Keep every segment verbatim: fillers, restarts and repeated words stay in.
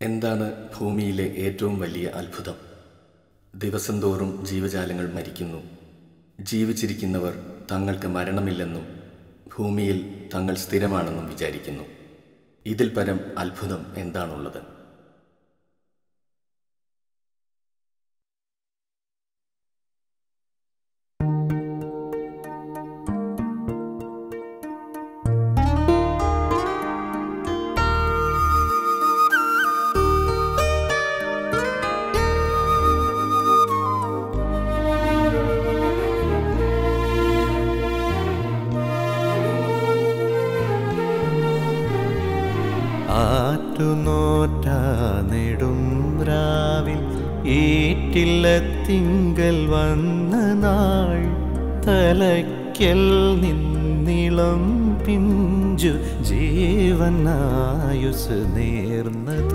എന്താണ് ഭൂമിയിലെ ഏറ്റവും വലിയ അത്ഭുതം? ദിവസം തോറും ജീവജാലങ്ങൾ മരിക്കുന്നു. ജീവിച്ചിരിക്കുന്നവർ തങ്ങൾക്ക് മരണമില്ലെന്നും ഭൂമിയിൽ തങ്ങൾ സ്ഥിരമാണെന്നും വിചാരിക്കുന്നു. ഇതിൽ പരം അത്ഭുതം എന്താണുള്ളത്? തിങ്കൾ വന്ന നാൾ തലയ്ക്കൽ നിന്നിളം പിഞ്ചു ജീവനായുസ് നേർന്നതു.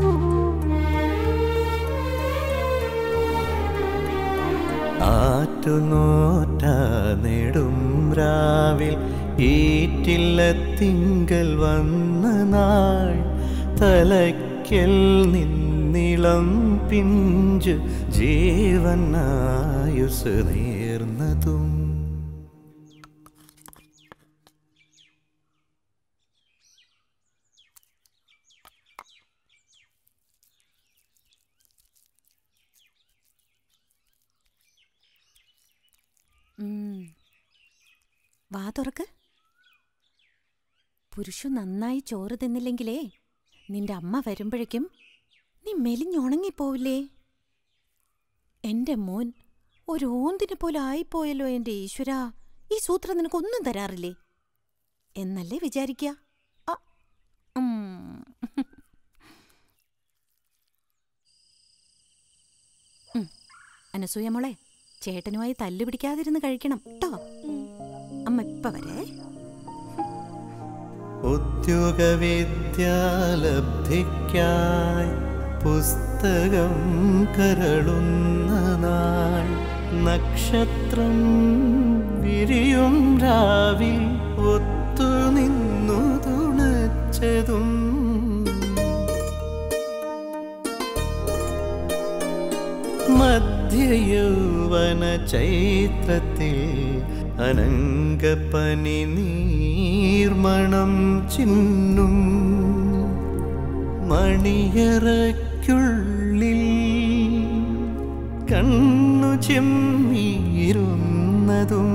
ആറ്റുനോറ്റ നെടും രാവിൽ ഈറ്റില്ല തിങ്കൾ വന്ന നാൾ തലയ്ക്കൽ നിന്നിളം പിഞ്ചു ജീവനായുസ് നേർന്നതും. വാ തുറക്ക്. പുരുഷു നന്നായി ചോറ് തിന്നില്ലെങ്കിലേ നിന്റെ അമ്മ വരുമ്പോഴേക്കും നീ മെലിഞ്ഞുണങ്ങിപ്പോവില്ലേ? എന്റെ മോൻ ഒരു ഓന്തിനെ പോലെ ആയിപ്പോയല്ലോ എന്റെ ഈശ്വരാ. ഈ സൂത്രം നിനക്കൊന്നും തരാറില്ലേ എന്നല്ലേ വിചാരിക്ക? അനസൂയ മോളെ, ചേട്ടനുമായി തല്ലുപിടിക്കാതിരുന്ന് കഴിക്കണം കേട്ടോ. അമ്മ ഇപ്പ വരെ. ഉദ്യോഗവിദ്യാലബ്ധിക്കായി പുസ്തകം കരളുന്ന നാൾ നക്ഷത്രം വിരിയും രാവിൽ ഒത്തുനിന്നു തുണച്ചതും. മധ്യയൗവന ചൈത്രത്തിൽ അനങ്കപ്പനി നീർമണം ചിന്നും മണിയറയ്ക്കുള്ളിൽ കണ്ണു ചെമ്മീരുന്നതും.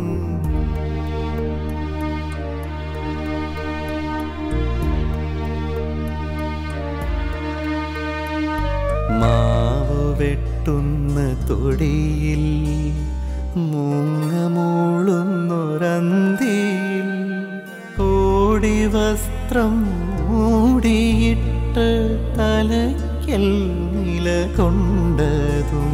മാവു വെട്ടുന്ന തൊടിയിൽ മൂങ്ങമൂളുന്നൊരന്തിയിൽ ഓടി വസ്ത്രം മൂടിയിട്ട് തലയ്ക്കൽ നില കൊണ്ടതും.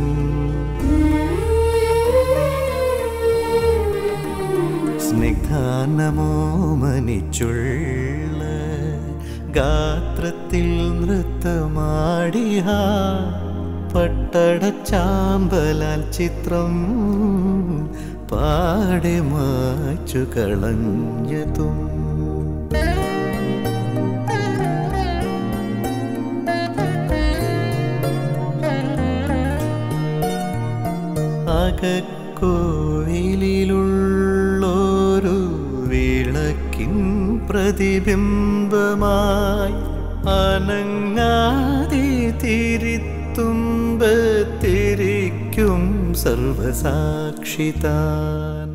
സ്നിഗ്ധാനമോ മനിച്ചുള്ള ഗാത്രത്തിൽ നൃത്തമാടിയ പട്ടടച്ചാമ്പലാൽ ചിത്രം പാടെ മാച്ചു കളഞ്ഞതും. അകക്കോവിലുള്ളൊരു വിളക്കിൻ പ്രതിബിംബമായി അനങ്ങാതെ തിരിത്തുമ്പത്തിരിക്കും സർവസാക്ഷിതാൻ.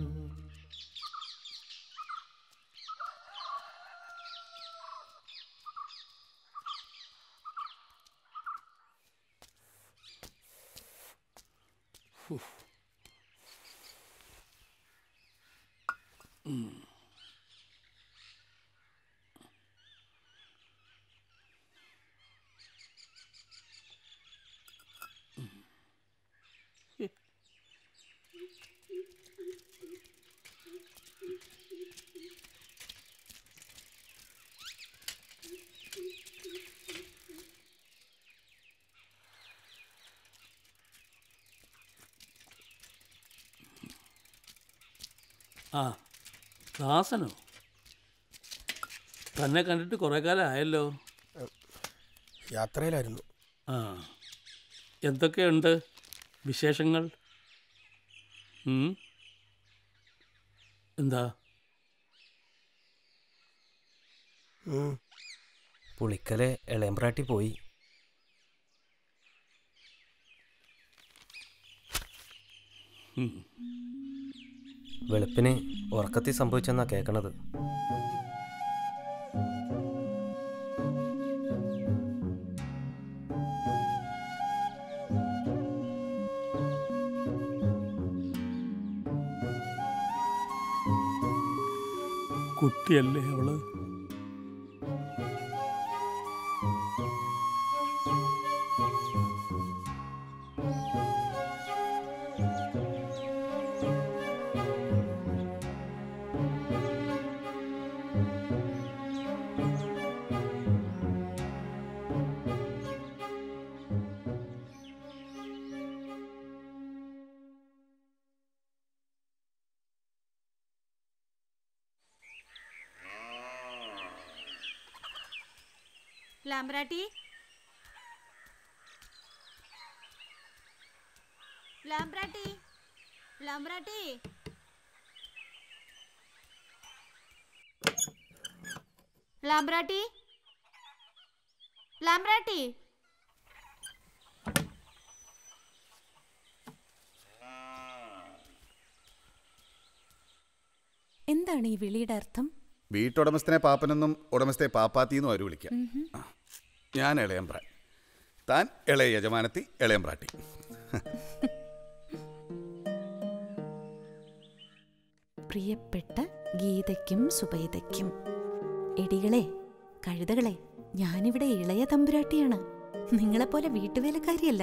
ആ ദാസനോ? തന്നെ കണ്ടിട്ട് കുറേ കാലം ആയല്ലോ. യാത്രയിലായിരുന്നു. ആ, എന്തൊക്കെയുണ്ട് വിശേഷങ്ങൾ? എന്താ? പുളിക്കലെ ഇളയമ്പ്രാട്ടി പോയി. വെളുപ്പിന് ഉറക്കത്തിൽ സംഭവിച്ചെന്നാ കേൾക്കണത്. കുട്ടിയല്ലേ അവള്? ലാംബ്രാട്ടി, ലാംബ്രാട്ടി, ലാംബ്രാട്ടി, ലാംബ്രാട്ടി, ലാംബ്രാട്ടി. എന്താണ് ഈ വിളിയുടെ അർത്ഥം? വീട്ടുടമസ്ഥനെ പാപ്പനെന്നും ഉടമസ്ഥയെ പാപ്പാത്തിന്നും അവര് വിളിക്കാം. ഞാൻ ഇളയമ്പ്രാൻ, താൻ ഇളയ യജമാനത്തി ഇളയമ്പ്രാട്ടി. പ്രിയപ്പെട്ട ഗീതയ്ക്കും സുബൈദയ്ക്കും, എടികളെ കഴുതകളെ, ഞാനിവിടെ ഇളയ തമ്പുരാട്ടിയാണ്, നിങ്ങളെപ്പോലെ വീട്ടുവേലക്കാരിയല്ല.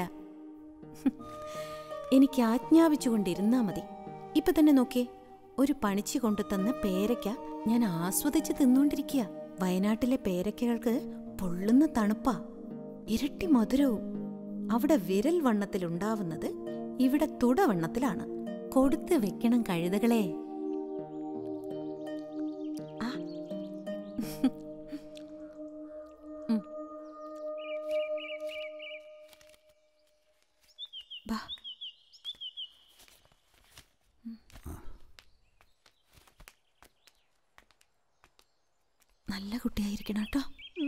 എനിക്ക് ആജ്ഞാപിച്ചുകൊണ്ടിരുന്നാ മതി. ഇപ്പൊ തന്നെ നോക്കിയേ, ഒരു പണിച്ചു കൊണ്ടു തന്ന പേരയ്ക്ക ഞാൻ ആസ്വദിച്ച് തിന്നുകൊണ്ടിരിക്കുക. വയനാട്ടിലെ പേരയ്ക്കകൾക്ക് പൊള്ളുന്ന തണുപ്പാ, ഇരട്ടി മധുരവും. അവിടെ വിരൽ വണ്ണത്തിലുണ്ടാവുന്നത് ഇവിടെ തുടവണ്ണത്തിലാണ്. കൊടുത്ത് വെക്കണം കഴുതകളെ. നല്ല കുട്ടിയായിരിക്കണം കേട്ടോ.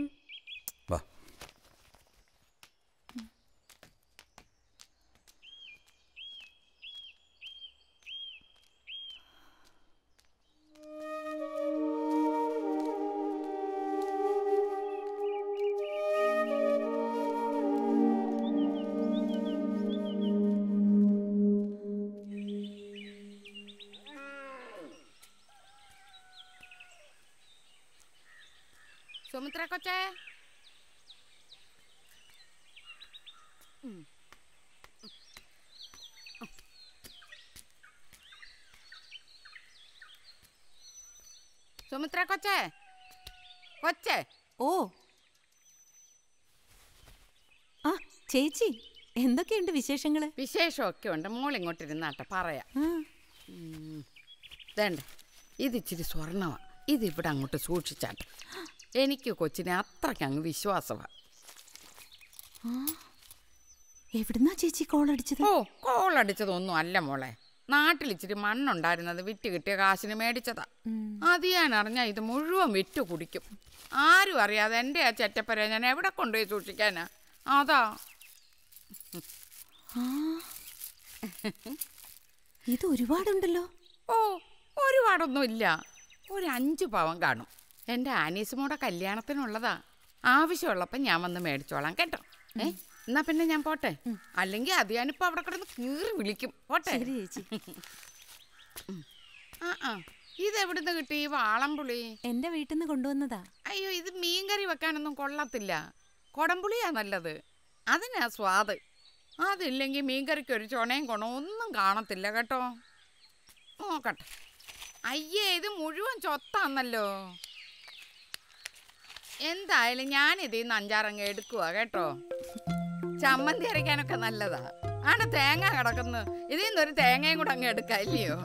സുമിത്ര കൊച്ചേ, സുമിത്ര കൊച്ചേ, കൊച്ചേ. ഓ ആ ചേച്ചി, എന്തൊക്കെയുണ്ട് വിശേഷങ്ങള്? വിശേഷമൊക്കെ ഉണ്ട്. മോളിങ്ങോട്ടിരുന്നാട്ടെ പറയാം. വേണ്ട, ഇതിച്ചിരി സ്വർണ്ണമാണ്. ഇതിവിടെ അങ്ങോട്ട് സൂക്ഷിച്ചാട്ടെ. എനിക്ക് കൊച്ചിനെ അത്രയ്ക്ക് അങ്ങ് വിശ്വാസമാണ്. എവിടുന്നാ ചേച്ചി കോളടിച്ചത്? ഓ, കോളടിച്ചതൊന്നും അല്ല മോളെ. നാട്ടിൽ ഇച്ചിരി മണ്ണുണ്ടായിരുന്നത് വിറ്റ് കിട്ടിയ കാശിന് മേടിച്ചതാ. അത് ഞാൻ അറിഞ്ഞാൽ ഇത് മുഴുവൻ വിറ്റു കുടിക്കും. ആരും അറിയാതെ എൻ്റെ ആ ചെറ്റപ്പര ഞാൻ എവിടെ കൊണ്ടുപോയി സൂക്ഷിക്കാനാ? അതാ. ഇത് ഒരുപാടുണ്ടല്ലോ. ഓ, ഒരുപാടൊന്നും ഇല്ല. ഒരു അഞ്ച് പവൻ കാണും. എൻ്റെ ആനീസുമോടെ കല്യാണത്തിനുള്ളതാ. ആവശ്യമുള്ളപ്പം ഞാൻ വന്ന് മേടിച്ചോളാം കേട്ടോ. ഏ, എന്നാ പിന്നെ ഞാൻ പോട്ടെ. അല്ലെങ്കിൽ അത് ഞാനിപ്പോൾ അവിടെ കിടന്ന് കീറി വിളിക്കും. പോട്ടെ. ആ ആ ഇതെവിടുന്ന് കിട്ടി ഈ വാളംപുളി? എൻ്റെ വീട്ടിൽ നിന്ന് കൊണ്ടുവന്നതാ. അയ്യോ, ഇത് മീൻകറി വെക്കാനൊന്നും കൊള്ളത്തില്ല. കൊടംപുളിയാ നല്ലത്. അതിനാ സ്വാദ്. അതില്ലെങ്കിൽ മീൻകറിക്ക് ഒരു ചുണയും കൊണവും ഒന്നും കാണത്തില്ല കേട്ടോ. നോക്കട്ടെ. അയ്യേ, ഇത് മുഴുവൻ ചൊത്താന്നല്ലോ. എന്തായാലും ഞാനിതിൽ നിന്ന് അഞ്ചാറങ്ങ് എടുക്കുക കേട്ടോ. ചമ്മന്തി അരയ്ക്കാനൊക്കെ നല്ലതാ. ആണ് തേങ്ങ കിടക്കുന്നു. ഇതിൽ നിന്നൊരു തേങ്ങയും കൂടെ അങ്ങ് എടുക്കാം, ഇല്ലയോ?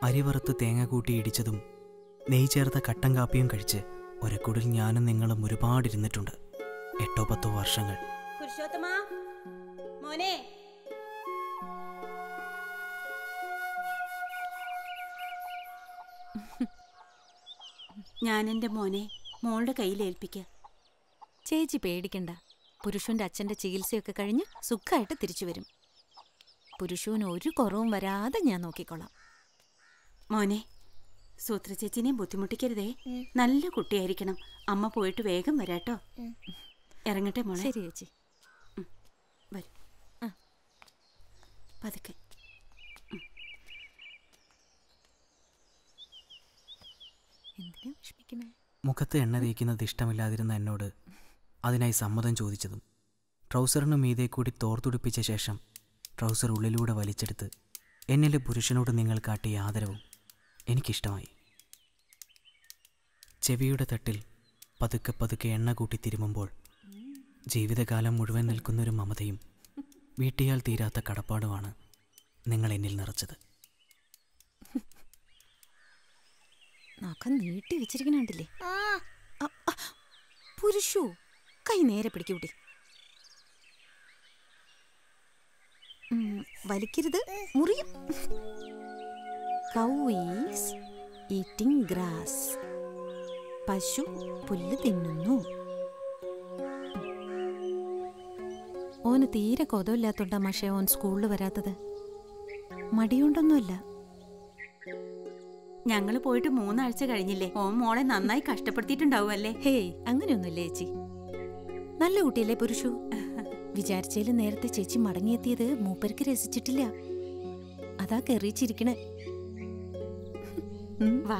അരിവറുത്ത് തേങ്ങ കൂട്ടി ഇടിച്ചതും നെയ് ചേർത്ത കട്ടൻ കാപ്പിയും കഴിച്ച് ഒരക്കുടിൽ ഞാനും നിങ്ങളും ഒരുപാടിരുന്നിട്ടുണ്ട്. എട്ടോ പത്തോ വർഷങ്ങൾ. ഞാൻ എൻ്റെ മോനെ മോളുടെ കയ്യിൽ ഏൽപ്പിക്കാം. ചേച്ചി പേടിക്കണ്ട. പുരുഷന്റെ അച്ഛൻ്റെ ചികിത്സയൊക്കെ കഴിഞ്ഞ് സുഖമായിട്ട് തിരിച്ചു വരും. പുരുഷന് ഒരു കുറവും വരാതെ ഞാൻ നോക്കിക്കൊള്ളാം. മോനെ, സൂത്ര ചേച്ചിനെയും ബുദ്ധിമുട്ടിക്കരുതേ. നല്ല കുട്ടിയായിരിക്കണം. അമ്മ പോയിട്ട് വേഗം വരാട്ടോ. ഇറങ്ങട്ടെ മോളെ. ശരി ചേച്ചി. വരും. പതുക്കെ. മുഖത്ത് എണ്ണ തേക്കുന്നത് ഇഷ്ടമില്ലാതിരുന്ന എന്നോട് അതിനായി സമ്മതം ചോദിച്ചതും ട്രൗസറിന് മീതെ കൂടി തോർത്തുടിപ്പിച്ച ശേഷം ട്രൗസർ ഉള്ളിലൂടെ വലിച്ചെടുത്ത് എന്നിലെ പുരുഷനോട് നിങ്ങൾ കാട്ടിയ ആദരവും എനിക്കിഷ്ടമായി. ചെവിയുടെ തട്ടിൽ പതുക്കെ പതുക്കെ എണ്ണ കൂട്ടി തിരുമുമ്പോൾ ജീവിതകാലം മുഴുവൻ നിൽക്കുന്നൊരു മമതയും വീട്ടിയാൽ തീരാത്ത കടപ്പാടുമാണ് നിങ്ങൾ എന്നിൽ നിറച്ചത്. നഖം നീട്ടി വെച്ചിരിക്കണുണ്ടില്ലേ? പുരുഷു, കൈ നേരെ പിടിക്കൂട്ടി. വലിക്കരുത്, മുറിയും. Cow is eating grass. പശു പുല്ല് തിന്നുന്നു. ഓന് തീരെ കൊതമില്ലാത്തോണ്ടാ പക്ഷേ ഓൻ സ്കൂളിൽ വരാത്തത്. മടിയുണ്ടൊന്നുമല്ല. ഞങ്ങൾ പോയിട്ട് മൂന്നാഴ്ച കഴിഞ്ഞില്ലേ? ഓ മോളെ നന്നായി കഷ്ടപ്പെടുത്തിയിട്ടുണ്ടാവും അല്ലേ? ഹേയ്, അങ്ങനെയൊന്നുമില്ല ചേച്ചി. നല്ല കുട്ടിയല്ലേ പുരുഷു. വിചാരിച്ചതിൽ നേരത്തെ ചേച്ചി മടങ്ങിയെത്തിയത് മൂപ്പർക്ക് രസിച്ചിട്ടില്ല. അതാ കെറിയിച്ചിരിക്കണേ. വാ.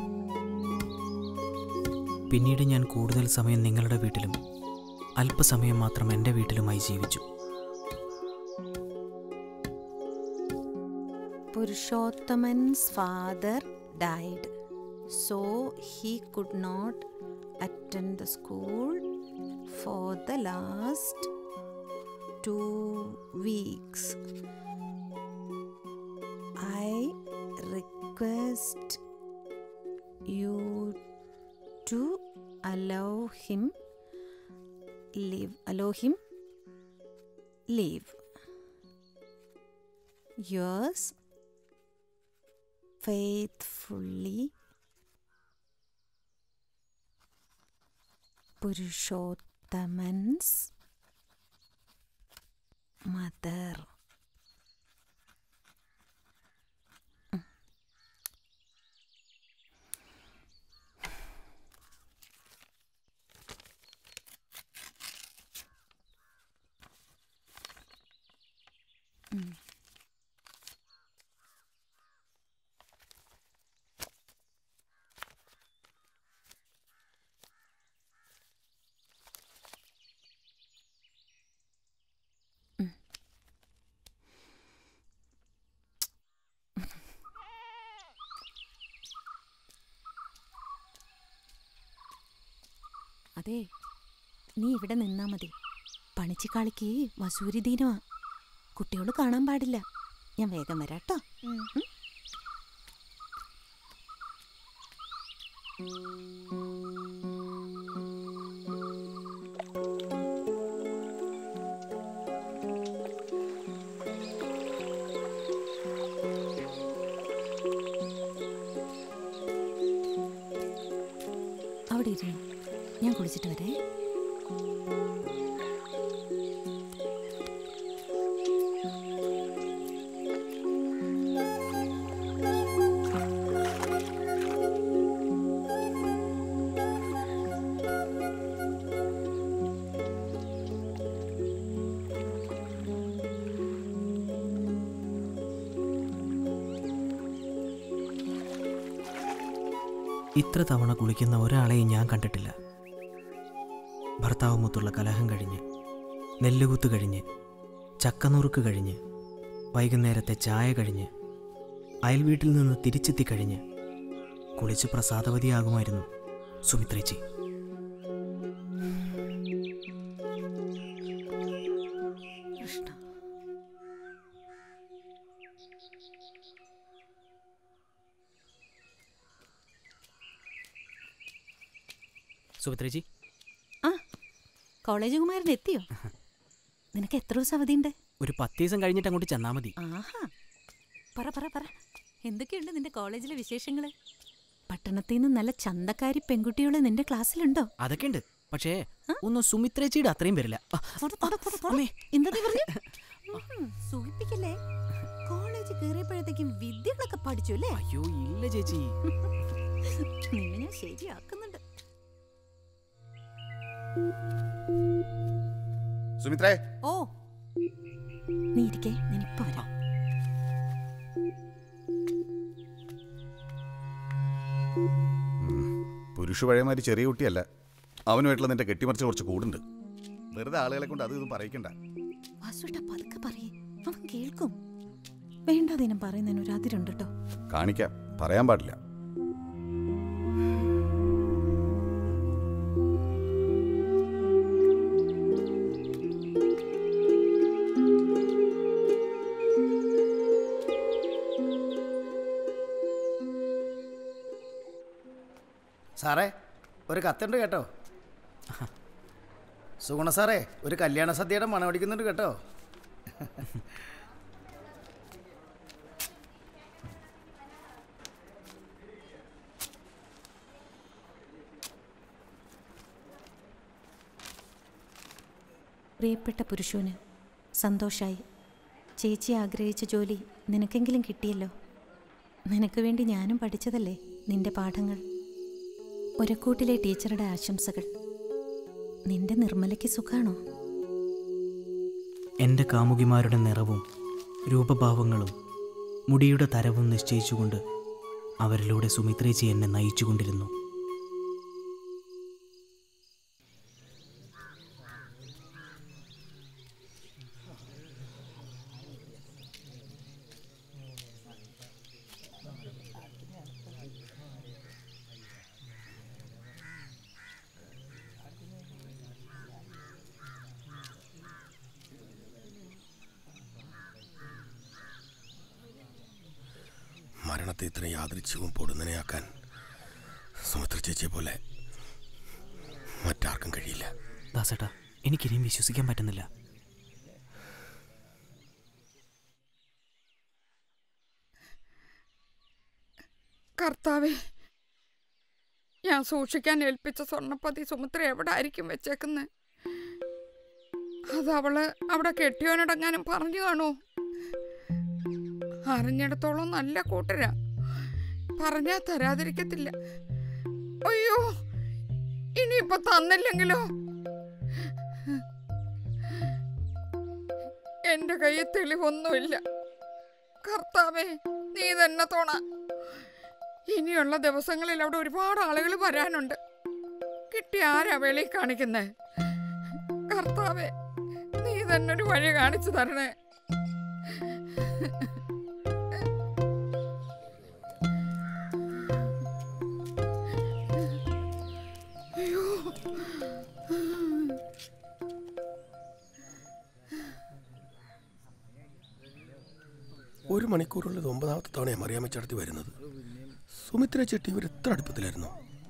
പിന്നീട് ഞാൻ കൂടുതൽ സമയം നിങ്ങളുടെ വീട്ടിലും അല്പസമയം മാത്രം എൻ്റെ വീട്ടിലുമായി ജീവിച്ചു. Purushothaman's father died, so he could not attend the school for the last two weeks. I request you to allow him leave. Allow him leave. Yours faithfully, Purushothaman's mother. Mm. അതെ, നീ ഇവിടെ നിന്നാ മതി. പണിച്ചിക്കാളിക്ക് വസൂരി ദീനമാ. കുട്ടികൾ കാണാൻ പാടില്ല. ഞാൻ വേഗം വരാട്ടോ. അവിടെ ഇരുന്നു, ഞാൻ കുളിച്ചിട്ട് വരേ. ഇത്ര തവണ കുളിക്കുന്ന ഒരാളെയും ഞാൻ കണ്ടിട്ടില്ല. ഭർത്താവുമൊത്തുള്ള കലഹം കഴിഞ്ഞ്, നെല്ലുകുത്ത് കഴിഞ്ഞ്, ചക്കനുറുക്ക് കഴിഞ്ഞ്, വൈകുന്നേരത്തെ ചായ കഴിഞ്ഞ്, അയൽവീട്ടിൽ നിന്ന് തിരിച്ചെത്തി കഴിഞ്ഞ് കുളിച്ച് പ്രസാദവതിയാകുമായിരുന്നു സുമിത്രേച്ചി. സുമിത്രേച്ചി. ആ കോളേജ് കുമാരൻ എത്തിയോ? നിനക്ക് എത്ര ദിവസം അവധിയുണ്ട്? ഒരു പത്ത് ദിവസം കഴിഞ്ഞിട്ട് അങ്ങോട്ട് ചെന്നാൽ മതി. ആഹാ, പറ പറ പറ എന്തൊക്കെയുണ്ട് നിന്റെ കോളേജിലെ വിശേഷങ്ങള്? പട്ടണത്തിൽ നിന്ന് നല്ല ചന്തക്കാരി പെൺകുട്ടികൾ നിന്റെ ക്ലാസ്സിലുണ്ടോ? അതൊക്കെ ഉണ്ട്, പക്ഷേ ഒന്നും സുമിത്രേച്ചിയുടെ അത്രയും വരില്ല. സൂചിപ്പിക്കല്ലേ, കോളേജ് കയറിയപ്പോഴത്തേക്കും വിദ്യകളൊക്കെ പഠിച്ചു അല്ലേ? അയ്യോ ഇല്ല ചേച്ചി, നിന്നെ ഞാൻ ശരിയാക്കുന്നുണ്ട്. സുമിത്രേ. ഓ നീ ഇരിക്കേ, ഞാൻ ഇപ്പൊ വരാം. പുരുഷ പഴയമാരി ചെറിയ കുട്ടിയല്ല, അവനുമായിട്ടുള്ള നിന്റെ കെട്ടിമറിച്ച് കുറച്ച് കൂടുണ്ട്. വെറുതെ ആളുകളെ കൊണ്ട് അത് ഇതും പറയിക്കണ്ട. പതുക്കെ പറയേ, അവൻ കേൾക്കും. വേണ്ടാതിനും പറയുന്നതിന് ഒരു അതിരുണ്ട് കേട്ടോ. കാണിക്കാം, പറയാൻ പാടില്ല. സാറേ ഒരു കത്തുണ്ട് കേട്ടോ. സുഗുണ സാറേ, ഒരു കല്യാണ സദ്യയുടെ മണം അടിക്കുന്നുണ്ട് കേട്ടോ. പ്രിയപ്പെട്ട പുരുഷന് സന്തോഷായി. ചേച്ചി ആഗ്രഹിച്ച ജോലി നിനക്കെങ്കിലും കിട്ടിയല്ലോ. നിനക്ക് വേണ്ടി ഞാനും പഠിച്ചതല്ലേ നിന്റെ പാഠങ്ങൾ. ഒരക്കൂട്ടിലെ ടീച്ചറുടെ ആശംസകൾ. നിന്റെ നിർമ്മലയ്ക്ക് സുഖാണോ? എൻ്റെ കാമുകിമാരുടെ നിറവും രൂപഭാവങ്ങളും മുടിയുടെ തരവും നിശ്ചയിച്ചുകൊണ്ട് അവരിലൂടെ സുമിത്രേച്ചി എന്നെ നയിച്ചുകൊണ്ടിരുന്നു. മരണത്തെ ഇത്ര യാദൃച്ഛികവും പൊടുന്നനെയാക്കാൻ സുമിത്ര ചേച്ചിയെ പോലെ മറ്റാർക്കും കഴിയില്ല. ദാസേട്ടാ, എനിക്കിനിയും വിശ്വസിക്കാൻ പറ്റുന്നില്ല. കർത്താവേ, ഞാൻ സൂക്ഷിക്കാൻ ഏൽപ്പിച്ച സ്വർണ്ണപ്പതി സുമിത്ര എവിടെ ആയിരിക്കും വെച്ചേക്കുന്നത്? അത് അവള് അവിടെ കെട്ടിയോനടങ്ങാനും പറഞ്ഞു കാണൂ. അറിഞ്ഞിടത്തോളം നല്ല കൂട്ടരാ, പറഞ്ഞാ തരാതിരിക്കത്തില്ല. അയ്യോ, ഇനിയിപ്പൊ തന്നില്ലെങ്കിലോ? എന്റെ കയ്യിൽ തെളിവൊന്നുമില്ല. കർത്താവേ, നീ തന്നെ തോണ. ഇനിയുള്ള ദിവസങ്ങളിൽ അവിടെ ഒരുപാട് ആളുകൾ വരാനുണ്ട്. കിട്ടി ആരാ വെളി കാണിക്കുന്നേ? കർത്താവേ, നീ തന്നെ ഒരു വഴി കാണിച്ചു തരണേ. ഒരു മണിക്കൂറുള്ളത് ഒമ്പതാമത്തെ തവണയാണ് മറിയാമ്മ ചേർത്തി വരുന്നത്. സുമിത്ര ചേട്ടി ഇവർ എത്ര അടുപ്പത്തിലായിരുന്നു?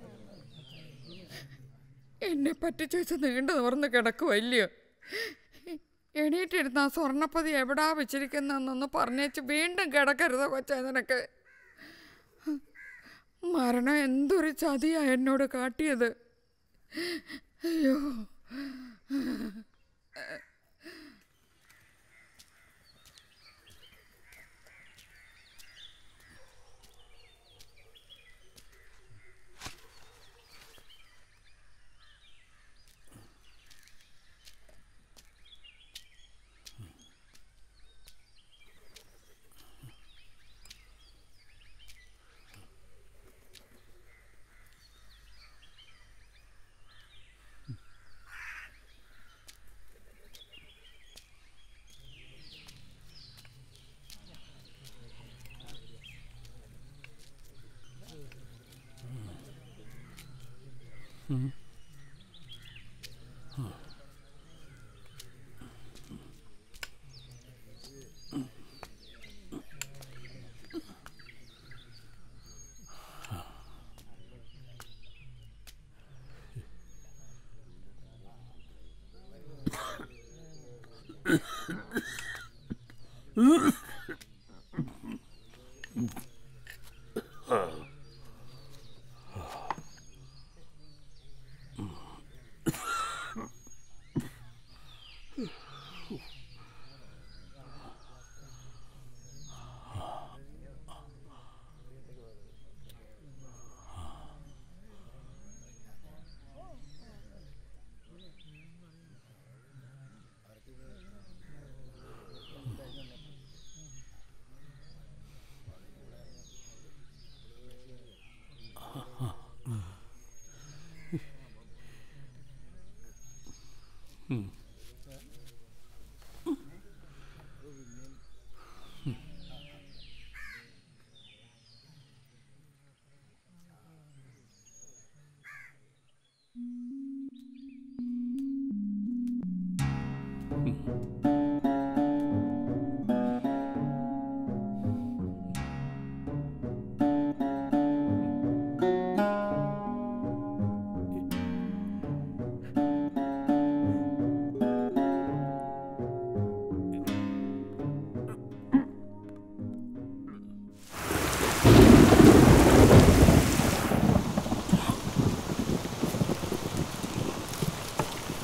എന്നെ പറ്റിച്ചു നീണ്ടു നിവർന്ന് കിടക്കുവല്ലയോ? എണീറ്റിരുന്ന ആ സ്വർണ്ണപ്പതി എവിടാ വെച്ചിരിക്കുന്നതെന്നൊന്ന് പറഞ്ഞേച്ച് വീണ്ടും കിടക്കരുതോ കൊച്ചാ നിനക്ക്? മരണം എന്തൊരു ചതിയാ എന്നോട് കാട്ടിയത്. അയ്യോ,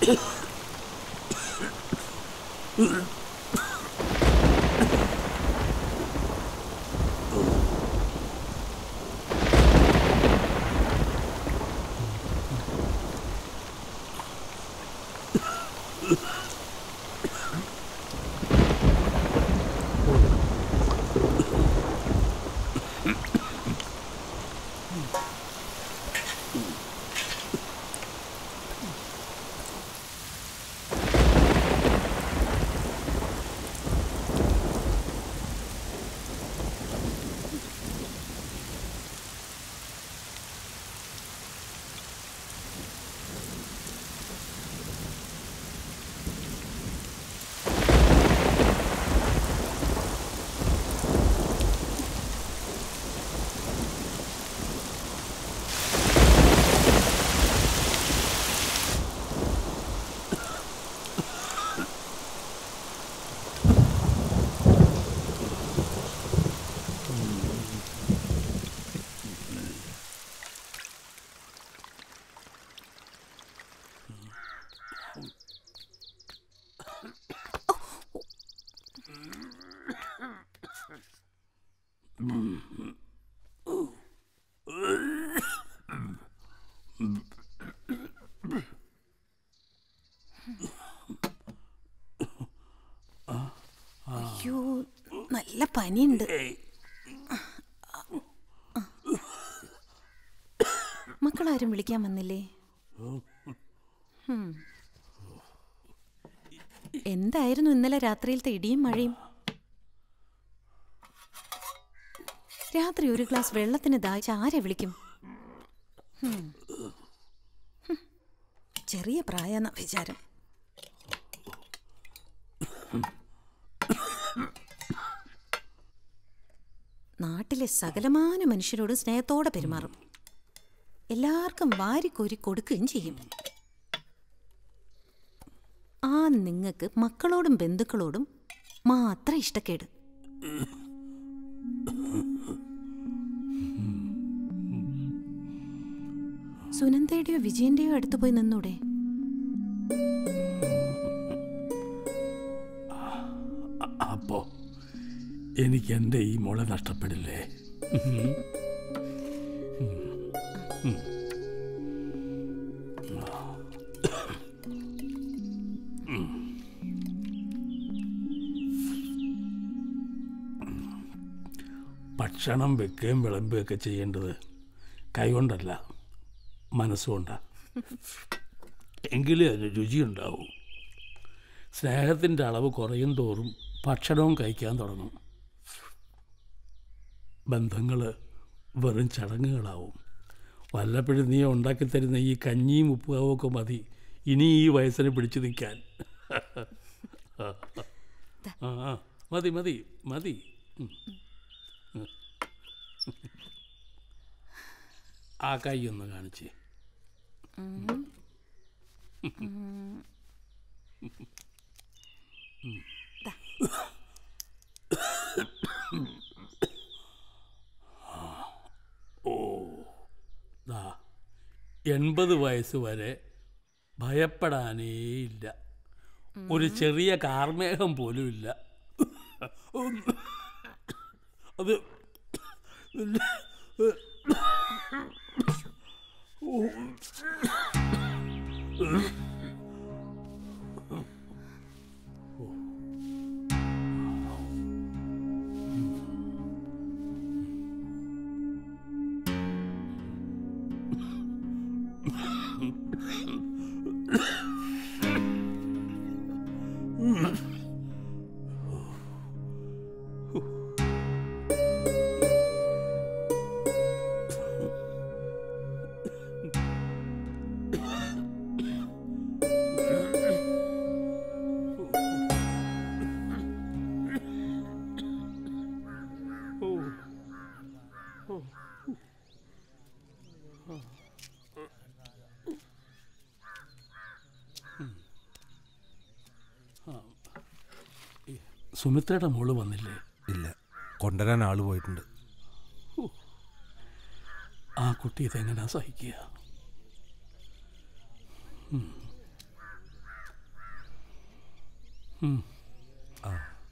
അയ്യോ, നല്ല പനിയുണ്ട്. മക്കളാരും വിളിക്കാൻ വന്നില്ലേ? എന്തായിരുന്നു ഇന്നലെ രാത്രിയിലത്തെ ഇടിയും മഴയും? രാത്രി ഒരു ഗ്ലാസ് വെള്ളത്തിന് ദാഹിച്ച് ആരെ വിളിക്കും? ചെറിയ പ്രായെന്ന വിചാരം. നാട്ടിലെ സകലമാന മനുഷ്യരോട് സ്നേഹത്തോടെ പെരുമാറും. എല്ലാവർക്കും വാരിക്കോരി കൊടുക്കുകയും ചെയ്യും. ആ നിങ്ങൾക്ക് മക്കളോടും ബന്ധുക്കളോടും മാത്രം ഇഷ്ടക്കേട്. സുനന്ദയുടെയോ വിജയന്റെയോ അടുത്ത് പോയി നിന്നൂടെ? അപ്പോ എനിക്ക് എൻ്റെ ഈ മോളെ നഷ്ടപ്പെടില്ലേ? ഭക്ഷണം വെക്കുകയും വിളമ്പുകയൊക്കെ ചെയ്യേണ്ടത് കൈകൊണ്ടല്ല, മനസ്സുകൊണ്ടാണ്. എങ്കിലേ അതിന് രുചിയുണ്ടാവും. സ്നേഹത്തിൻ്റെ അളവ് കുറയും തോറും ഭക്ഷണവും കഴിക്കാൻ തുടങ്ങും. ബന്ധങ്ങൾ വെറും ചടങ്ങുകളാവും. വല്ലപ്പോഴും നീ ഉണ്ടാക്കിത്തരുന്ന ഈ കഞ്ഞിയും ഉപ്പുകാവും ഒക്കെ മതി ഇനി ഈ വയസ്സിനെ പിടിച്ചു നിൽക്കാൻ. ആ മതി മതി മതി. ആ കൈ ഒന്ന് കാണിച്ചേ. ഓ ദാ എൺപത് വയസ്സ് വരെ ഭയപ്പെടാനേയില്ല. ഒരു ചെറിയ കാർമേഘം പോലും ഇല്ല. അത് സുമിത്രയുടെ മോള് വന്നില്ലേ? ഇല്ല, കൊണ്ടുവരാൻ ആള് പോയിട്ടുണ്ട്. ആ കുട്ടി ഇതെങ്ങനെയാ സഹിക്കുക? ആ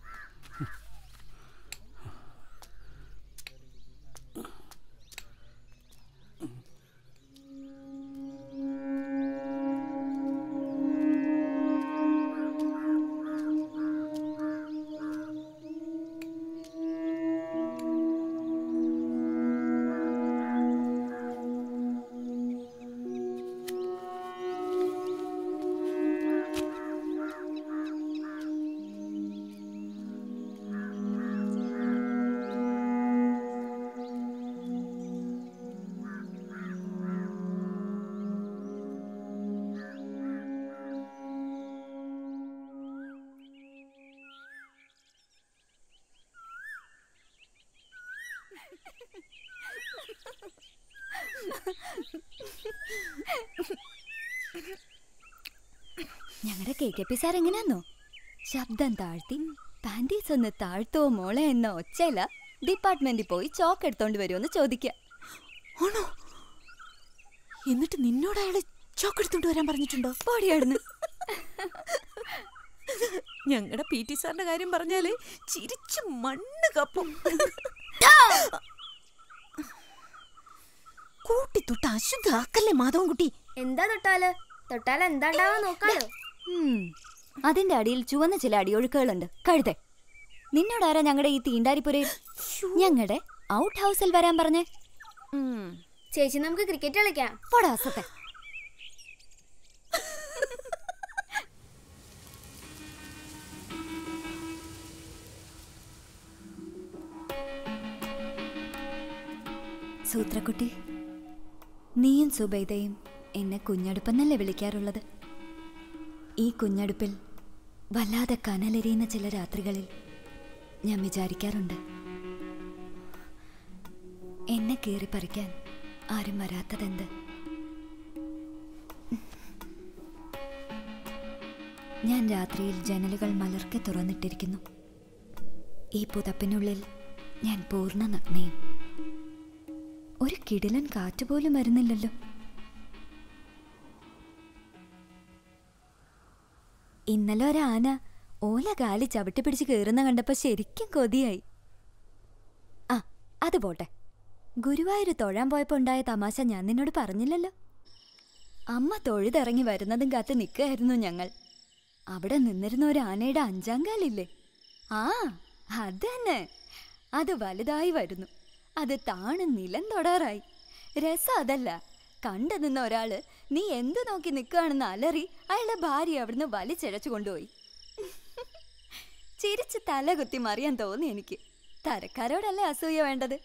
ഞങ്ങളുടെ കെ കെ പി സാർ എങ്ങനെയാന്നോ, ശബ്ദം താഴ്ത്തി പാൻറ്റീസ് ഒന്ന് താഴ്ത്തോ മോളെ എന്ന ഒച്ചയില ഡിപ്പാർട്ട്മെന്റിൽ പോയി ചോക്ക് എടുത്തോണ്ട് വരുമെന്ന് ചോദിക്കുക. ആണോ? എന്നിട്ട് നിന്നോട് അയാള് ചോക്ക് എടുത്തോണ്ട് വരാൻ പറഞ്ഞിട്ടുണ്ടോ? പൊടിയാടുന്നു. ഞങ്ങളുടെ പി ടി സാറിന്റെ കാര്യം പറഞ്ഞാല് ചിരിച്ചു മണ്ണ് കപ്പും. കൂട്ടി തൊട്ട് അശുദ്ധാക്കല്ലേ മാധവൻകുട്ടി. എന്താ തൊട്ടാല് തൊട്ടാൽ എന്താണ്ടാവാ നോക്കാലോ. അതിന്റെ അടിയിൽ ചുവന്ന ചില അടിയൊഴുക്കുകളുണ്ട്. കഴുതെ, നിന്നോടാരാ ഞങ്ങളുടെ ഈ തീണ്ടാരിപ്പുരയിൽ ഞങ്ങളുടെ ഔട്ട് ഹൗസിൽ വരാൻ പറഞ്ഞേ? ചേച്ചി നമുക്ക് ക്രിക്കറ്റ് കളിക്കാം. പൊടാസത്തെ. സൂത്രക്കുട്ടി, നീയും സുബൈദയും എന്നെ കുഞ്ഞടുപ്പെന്നല്ലേ വിളിക്കാറുള്ളത്? ഈ കുഞ്ഞടുപ്പിൽ വല്ലാതെ കനലെരിയുന്ന ചില രാത്രികളിൽ ഞാൻ വിചാരിക്കാറുണ്ട്, എന്നെ കീറി പറിക്കാൻ ആരും വരാത്തതെന്ത്? ഞാൻ രാത്രിയിൽ ജനലുകൾ മലർക്കെ തുറന്നിട്ടിരിക്കുന്നു. ഈ പുതപ്പിനുള്ളിൽ ഞാൻ പൂർണ്ണ നഗ്നയും. ഒരു കിടിലൻ കാറ്റുപോലും വരുന്നില്ലല്ലോ. ഇന്നലെ ഒരാന ഓല കാലി ചവിട്ടി പിടിച്ച് കയറുന്ന കണ്ടപ്പോ ശരിക്കും കൊതിയായി. ആ അത് പോട്ടെ, ഗുരുവായൂർ തൊഴാൻ പോയപ്പോ ഉണ്ടായ തമാശ ഞാൻ നിന്നോട് പറഞ്ഞില്ലല്ലോ. അമ്മ തൊഴുതിറങ്ങി വരുന്നതും കാത്ത് നിൽക്കുകയായിരുന്നു ഞങ്ങൾ. അവിടെ നിന്നിരുന്ന ഒരു ആനയുടെ അഞ്ചാം കാലില്ലേ? ആ അത് തന്നെ. അത് വലുതായി വരുന്നു. അത് താണ് നിലം തൊടാറായി. രസം അതല്ല, കണ്ടു നിന്ന ഒരാള് നീ എന്തു നോക്കി നിൽക്കുകയാണെന്ന് അലറി അയാളുടെ ഭാര്യ അവിടുന്ന് വലിച്ചിഴച്ചു കൊണ്ടുപോയി. ചിരിച്ച് തല കുത്തി മറിയാൻ തോന്നി എനിക്ക്. തരക്കാരോടല്ലേ അസൂയ വേണ്ടത്?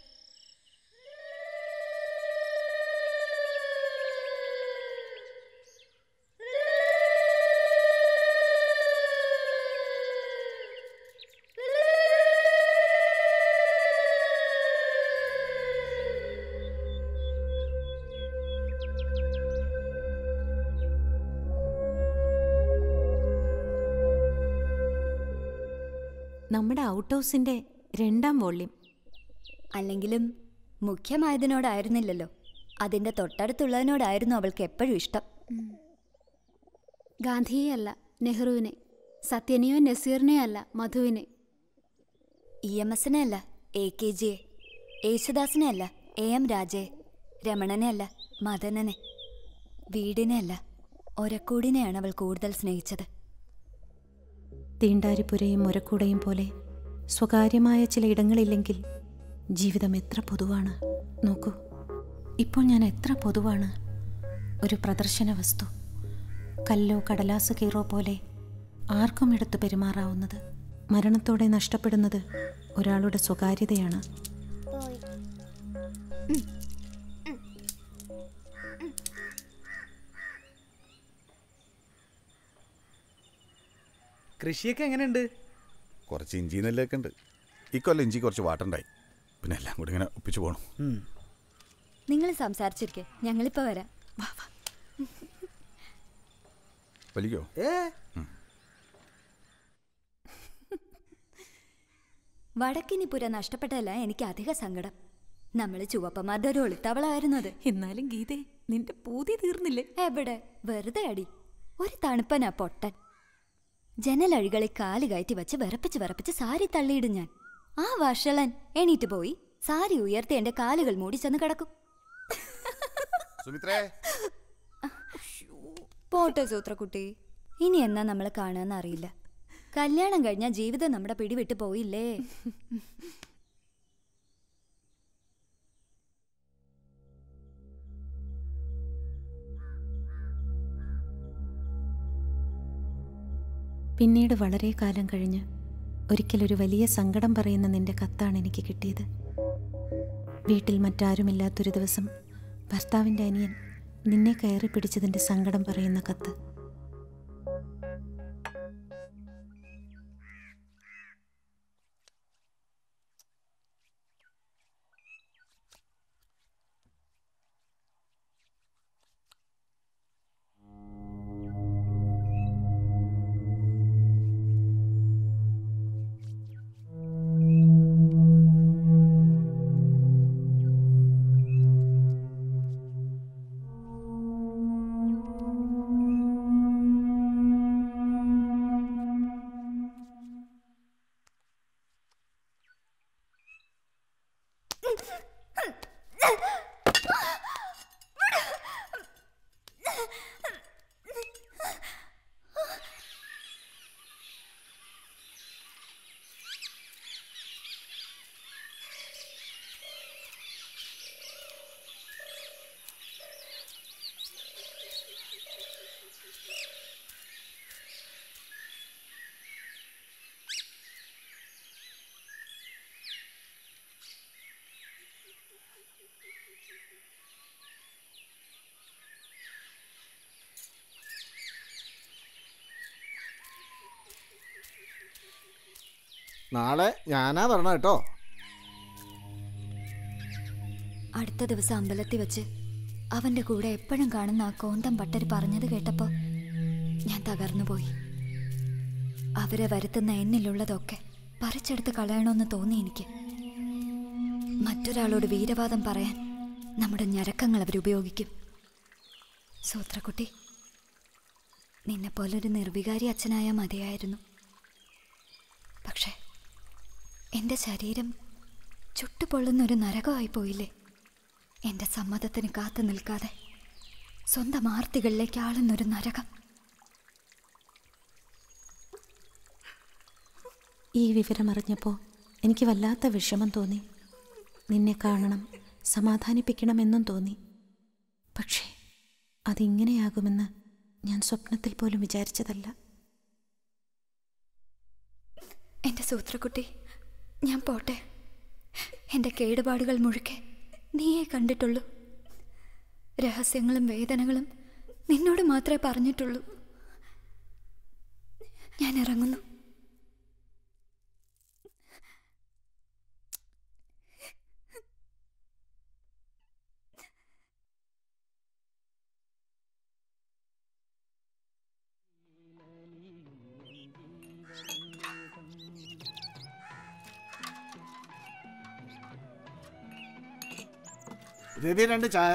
നമ്മുടെ ഔട്ട് ഹൗസിന്റെ രണ്ടാം വോള്യം. അല്ലെങ്കിലും മുഖ്യമായതിനോടായിരുന്നില്ലല്ലോ, അതിൻ്റെ തൊട്ടടുത്തുള്ളതിനോടായിരുന്നു അവൾക്ക് എപ്പോഴും ഇഷ്ടം. ഗാന്ധിയെ അല്ല നെഹ്റുവിനെ, സത്യനെയോ നസീറിനെയോ അല്ല മധുവിനെ, ഇ എം എസിനെ അല്ല എ കെ ജിയെ, യേശുദാസിനെ അല്ല എ എം രാജയെ, രമണനെ അല്ല മദനനെ, വീടിനെ അല്ല ഒരക്കൂടിനെയാണ് അവൾ കൂടുതൽ സ്നേഹിച്ചത്. തീണ്ടാരിപ്പുരയും ഒരക്കൂടയും പോലെ സ്വകാര്യമായ ചില ഇടങ്ങളില്ലെങ്കിൽ ജീവിതം എത്ര പൊതുവാണ്. നോക്കൂ, ഇപ്പോൾ ഞാൻ എത്ര പൊതുവാണ്. ഒരു പ്രദർശന വസ്തു, കല്ലോ കടലാസ് കീറോ പോലെ ആർക്കും എടുത്ത് പെരുമാറാവുന്നത്. മരണത്തോടെ നഷ്ടപ്പെടുന്നത് ഒരാളുടെ സ്വകാര്യതയാണ്. കൃഷിയൊക്കെ എങ്ങനെയുണ്ട്? കുറച്ച് ഇഞ്ചി നെല്ലൊക്കെ ഉണ്ട്. ഇക്കൊല്ലം ഇഞ്ചി കുറച്ച് വാട്ടുണ്ടായി. പിന്നെ എല്ലാം കൂടി ഇങ്ങനെ ഒപ്പിച്ചു പോകണം. നിങ്ങൾ സംസാരിച്ചിരിക്കെ, ഞങ്ങളിപ്പോൾ വരാം. വലിക്കോ? വടക്കിനിപ്പുര നഷ്ടപ്പെട്ടല്ല എനിക്ക് അധിക സങ്കടം. നമ്മൾ ചുവപ്പന്മാരുടെ ഒരു ഒളിത്തവളായിരുന്നു അത്. എന്നാലും ഗീതേ, നിന്റെ പൂതി തീർന്നില്ലേ? എവിടെ, വെറുതെ അടി. ഒരു തണുപ്പനാ പൊട്ടൻ. ജനലഴികളിൽ കാല് കയറ്റി വെച്ച് വിറപ്പിച്ച് വിറപ്പിച്ച് സാരി തള്ളിയിടും ഞാൻ. ആ വഷളൻ എണീറ്റ് പോയി സാരി ഉയർത്തി എന്റെ കാലുകൾ മൂടി ചെന്ന് കിടക്കും. പോട്ടെ സൂത്രക്കുട്ടി, ഇനി എന്നാ നമ്മളെ കാണാന്ന് അറിയില്ല. കല്യാണം കഴിഞ്ഞാൽ ജീവിതം നമ്മുടെ പിടിവിട്ട് പോയില്ലേ. പിന്നീട് വളരെ കാലം കഴിഞ്ഞ് ഒരിക്കലൊരു വലിയ സങ്കടം പറയുന്ന നിന്റെ കത്താണ് എനിക്ക് കിട്ടിയത്. വീട്ടിൽ മറ്റാരുമില്ലാത്തൊരു ദിവസം ഭർത്താവിൻ്റെ അനിയൻ നിന്നെ കയറി പിടിച്ചതിൻ്റെ സങ്കടം പറയുന്ന കത്ത്. നാളെ ഞാനാ വരണം കേട്ടോ. അടുത്ത ദിവസം അമ്പലത്തിൽ വെച്ച് അവന്റെ കൂടെ എപ്പോഴും കാണുന്ന ആ കോന്തം പട്ടര് പറഞ്ഞത് കേട്ടപ്പോ ഞാൻ തകർന്നു പോയി. അവരെ വരുത്തുന്ന എന്നിലുള്ളതൊക്കെ പറിച്ചെടുത്ത് കളയണമെന്ന് തോന്നി എനിക്ക്. മറ്റൊരാളോട് വീരവാദം പറയാൻ നമ്മുടെ ഞരക്കങ്ങൾ അവരുപയോഗിക്കും. സൂത്രക്കുട്ടി, നിന്നെപ്പോലൊരു നിർവികാരി അച്ഛനായ മതിയായിരുന്നു. പക്ഷേ എൻ്റെ ശരീരം ചുട്ടുപൊള്ളുന്നൊരു നരകമായി പോയില്ലേ. എൻ്റെ സമ്മതത്തിന് കാത്തു നിൽക്കാതെ സ്വന്തം ആർത്തികളിലേക്ക് ആളുന്നൊരു നരകം. ഈ വിവരമറിഞ്ഞപ്പോൾ എനിക്ക് വല്ലാത്ത വിഷമം തോന്നി. നിന്നെ കാണണം, സമാധാനിപ്പിക്കണമെന്നും തോന്നി. പക്ഷേ അതിങ്ങനെയാകുമെന്ന് ഞാൻ സ്വപ്നത്തിൽ പോലും വിചാരിച്ചതല്ല. എൻ്റെ സൂത്രക്കുട്ടി, ഞാൻ പോട്ടെ. എൻ്റെ കേടുപാടുകൾ മുഴുക്കെ നീയേ കണ്ടിട്ടുള്ളൂ. രഹസ്യങ്ങളും വേദനകളും നിന്നോട് മാത്രമേ പറഞ്ഞിട്ടുള്ളൂ. ഞാൻ ഇറങ്ങുന്നു. രവി, രണ്ട് ചായ.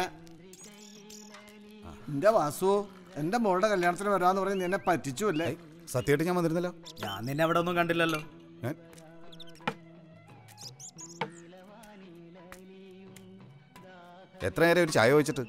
എന്റെ വാസു, എന്റെ മോളുടെ കല്യാണത്തിന് വരാന്ന് പറഞ്ഞ് നിന്നെ പറ്റിച്ചു അല്ലേ? സത്യമായിട്ട് ഞാൻ വന്നിരുന്നല്ലോ. ഞാൻ നിന്നെ അവിടെ ഒന്നും കണ്ടില്ലല്ലോ. എത്ര നേരം ഒരു ചായ വെച്ചിട്ട്?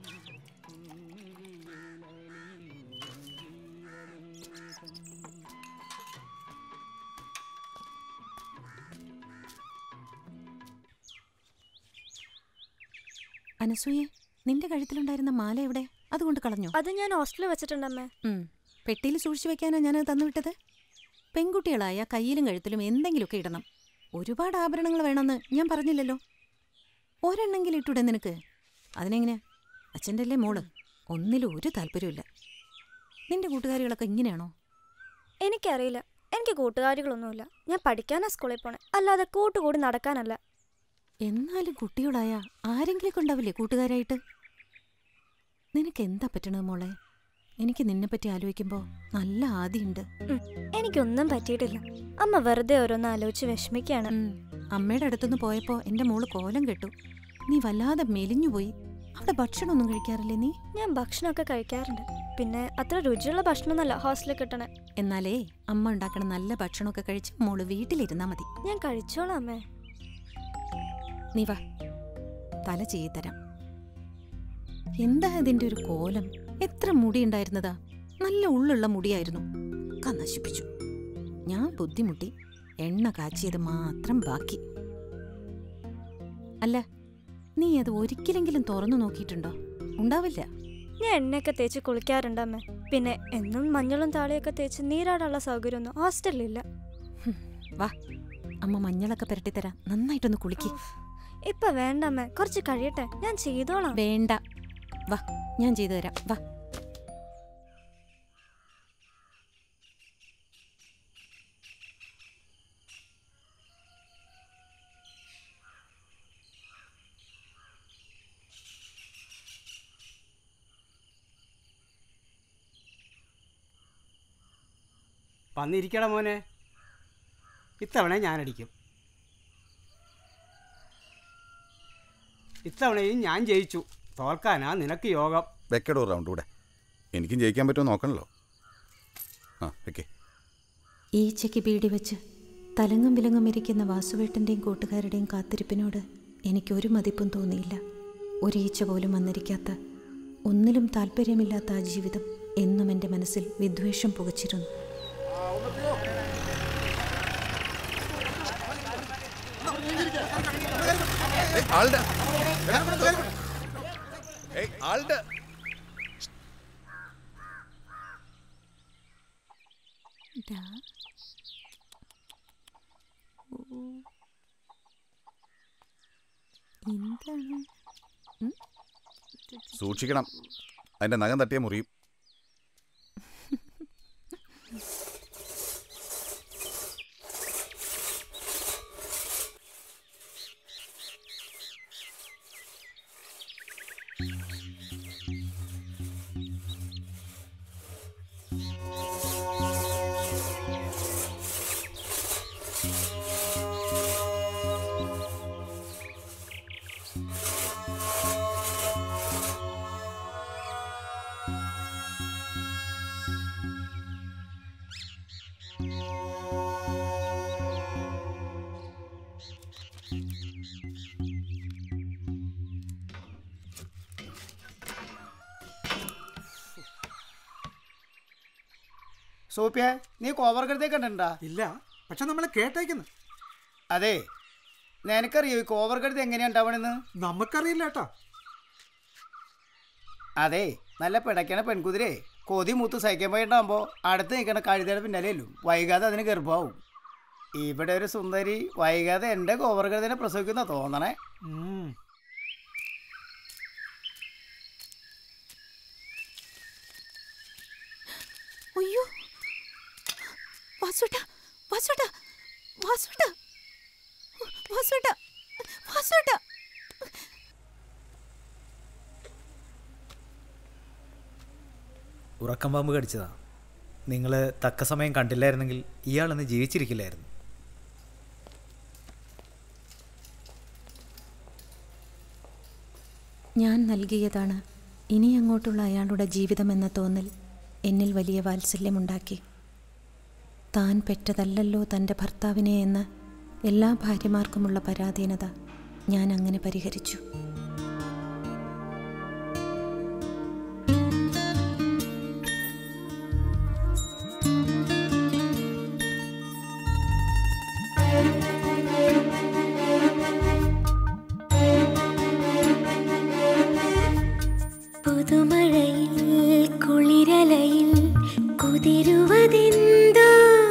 അനസൂയെ, നിന്റെ കഴുത്തിലുണ്ടായിരുന്ന മാല എവിടെ? അതുകൊണ്ട് കളഞ്ഞോ? അത് ഞാൻ ഹോസ്റ്റലിൽ വെച്ചിട്ടുണ്ടമ്മേ. പെട്ടിയിൽ സൂക്ഷിച്ചു വെക്കാനോ ഞാനത് തന്നുവിട്ടത്? പെൺകുട്ടികളായ കയ്യിലും കഴുത്തിലും എന്തെങ്കിലുമൊക്കെ ഇടണം. ഒരുപാട് ആഭരണങ്ങൾ വേണമെന്ന് ഞാൻ പറഞ്ഞില്ലല്ലോ. ഒരെണ്ണെങ്കിലും ഇട്ടൂടെ നിനക്ക്? അതിനെങ്ങനെ? അച്ഛൻ്റെ അല്ലേ മോള്, ഒന്നിലും ഒരു താല്പര്യമില്ല. നിന്റെ കൂട്ടുകാരികളൊക്കെ ഇങ്ങനെയാണോ? എനിക്കറിയില്ല, എനിക്ക് കൂട്ടുകാരികളൊന്നുമില്ല. ഞാൻ പഠിക്കാനാ സ്കൂളിൽ പോണേ, അല്ലാതെ കൂട്ടുകൂടി നടക്കാനല്ല. എന്നാലും കുട്ടികളായ ആരെങ്കിലും ഉണ്ടാവില്ലേ കൂട്ടുകാരായിട്ട്? നിനക്ക് എന്താ പറ്റണത് മോളെ? എനിക്ക് നിന്നെപ്പറ്റി ആലോചിക്കുമ്പോൾ നല്ല ആദിയുണ്ട്. എനിക്കൊന്നും പറ്റിയിട്ടില്ല. അമ്മ വെറുതെ ഓരോന്ന് ആലോചിച്ച് വിഷമിക്കാണ്. അമ്മയുടെ അടുത്തുനിന്ന് പോയപ്പോൾ എൻ്റെ മോള് കോലം കെട്ടു. നീ വല്ലാതെ മെലിഞ്ഞുപോയി. അവിടെ ഭക്ഷണമൊന്നും കഴിക്കാറില്ലേ നീ? ഞാൻ ഭക്ഷണമൊക്കെ കഴിക്കാറുണ്ട്. പിന്നെ അത്ര രുചിയുള്ള ഭക്ഷണമൊന്നുമല്ല ഹോസ്റ്റലിൽ കിട്ടണേ. എന്നാലേ അമ്മ ഉണ്ടാക്കണ നല്ല ഭക്ഷണമൊക്കെ കഴിച്ച് മോള് വീട്ടിലിരുന്നാ മതി. ഞാൻ കഴിച്ചോളാം അമ്മേ. നീ വാ, തല ചെയ്തരാം. എന്താ ഇതിന്റെ ഒരു കോലം? എത്ര മുടി ഉണ്ടായിരുന്നതാ, നല്ല ഉള്ളുള്ള മുടിയായിരുന്നു. ഒക്കെ നശിപ്പിച്ചു. ഞാൻ ബുദ്ധിമുട്ടി എണ്ണ കാച്ചിയത് മാത്രം ബാക്കി. അല്ല, നീ അത് ഒരിക്കലെങ്കിലും തുറന്നു നോക്കിയിട്ടുണ്ടോ? ഉണ്ടാവില്ല. ഞാൻ എണ്ണയൊക്കെ തേച്ച് കുളിക്കാറുണ്ടമ്മേ. പിന്നെ എന്നും മഞ്ഞളും താളിയൊക്കെ തേച്ച് നീരാടാനുള്ള സൗകര്യമൊന്നും ഹോസ്റ്റലിലില്ല. വാ, അമ്മ മഞ്ഞളൊക്കെ പുരട്ടിത്തരാം. നന്നായിട്ടൊന്ന് കുളിക്ക്. ഇപ്പൊ വേണ്ടമ്മേ, കുറച്ച് കഴിയട്ടെ, ഞാൻ ചെയ്തോളാം. വേണ്ട, വാ, ഞാൻ ചെയ്തു തരാം. വാ. വന്നിരിക്കട മോനെ, ഇത്തവണ ഞാനടിക്കും. ഇത്തവണയും ഞാൻ ജയിച്ചു. തോൽക്കാനാ നിനക്ക് യോഗം. വെക്കടോ റൗണ്ട് കൂടെ, എനിക്കും ജയിക്കാൻ പറ്റുമോ നോക്കണല്ലോ. ആ വെക്കേ. ഈച്ചയ്ക്ക് ബീഡി വെച്ച് തലങ്ങും വിലങ്ങും ഇരിക്കുന്ന വാസുവേട്ടൻ്റെയും കൂട്ടുകാരുടെയും കാത്തിരിപ്പിനോട് എനിക്കൊരു മതിപ്പും തോന്നിയില്ല. ഒരീച്ച പോലും വന്നിരിക്കാത്ത, ഒന്നിലും താല്പര്യമില്ലാത്ത ആ ജീവിതം എന്നും എൻ്റെ മനസ്സിൽ വിദ്വേഷം പുകച്ചിരുന്നു. സൂക്ഷിക്കണം, അതിന്റെ നഖം തട്ടിയ മുറിയും. സോപ്പിയ, നീ കോവർഗഡത്തെ കണ്ടിട്ടുണ്ടാ? ഇല്ല, പക്ഷെ നമ്മളെ കേട്ടേക്കുന്നു. അതെ, നിനക്കറിയോ ഈ കോവർഗഡത്ത് എങ്ങനെയാ ഉണ്ടാവണെന്ന്? നമുക്കറിയില്ല കേട്ടോ. അതെ, നല്ല പിടയ്ക്കണ പെൺകുതിരെ കൊതി മൂത്ത് സഹിക്കാൻ പോയിട്ടാകുമ്പോ അടുത്ത് നിൽക്കണ കഴുതയുടെ പിന്നാലെയല്ലോ വൈകാതെ അതിന് ഗർഭമാവും. ഇവിടെ ഒരു സുന്ദരി വൈകാതെ എന്റെ കോവർഗഡത്തിനെ പ്രസവിക്കുന്ന തോന്നണേ. അയ്യോ, വാസുട്ടാ, വാസുട്ടാ, വാസുട്ടാ, വാസുട്ടാ, വാസുട്ടാ. ഉറക്കം പാമ്പ് കടിച്ചതാ. നിങ്ങൾ തക്ക സമയം കണ്ടില്ലായിരുന്നെങ്കിൽ ഇയാളൊന്ന് ജീവിച്ചിരിക്കില്ലായിരുന്നു. ഞാൻ നൽകിയതാണ് ഇനി അങ്ങോട്ടുള്ള അയാളുടെ ജീവിതമെന്ന തോന്നൽ എന്നിൽ വലിയ വാത്സല്യമുണ്ടാക്കി. താൻ പെറ്റതല്ലല്ലോ തൻ്റെ ഭർത്താവിനെ എന്ന എല്ലാ ഭാര്യമാർക്കുമുള്ള പരാധീനത ഞാൻ അങ്ങനെ പരിഹരിച്ചു. പുതുമഴയിൽ കുളിരലയിൽ കുതിരുവതെന്തോ,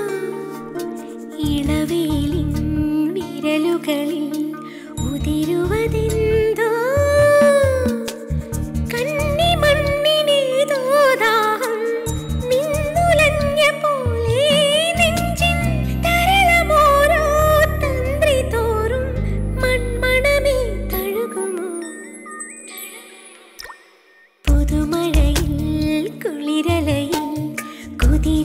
ഇളവേലിൻ വിരലുകളിൽ ഉതിരുവതെന്തോ, കന്നിമണ്ണിനേതോ ദാഹം മിന്നുലഞ്ഞ പോലെ നെഞ്ചിൻ തരളമോരോ തന്ത്രി തോറും മൺമണമേ തഴുകുമോ. പുതുമഴയിൽ കുളിരലയിൽ കുതി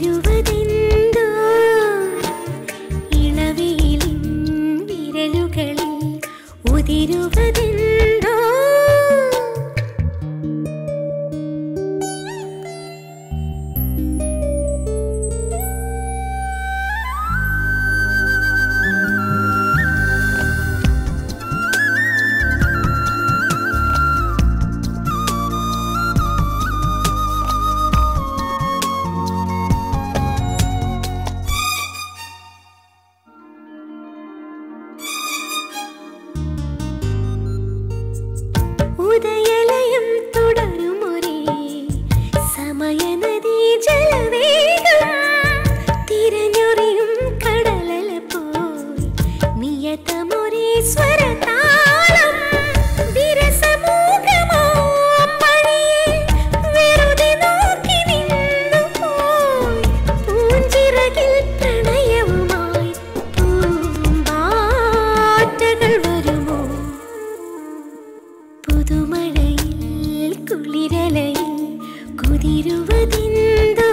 പുതുമഴയിൽ കുളിരലയിൽ കുതിരുവതെന്തോ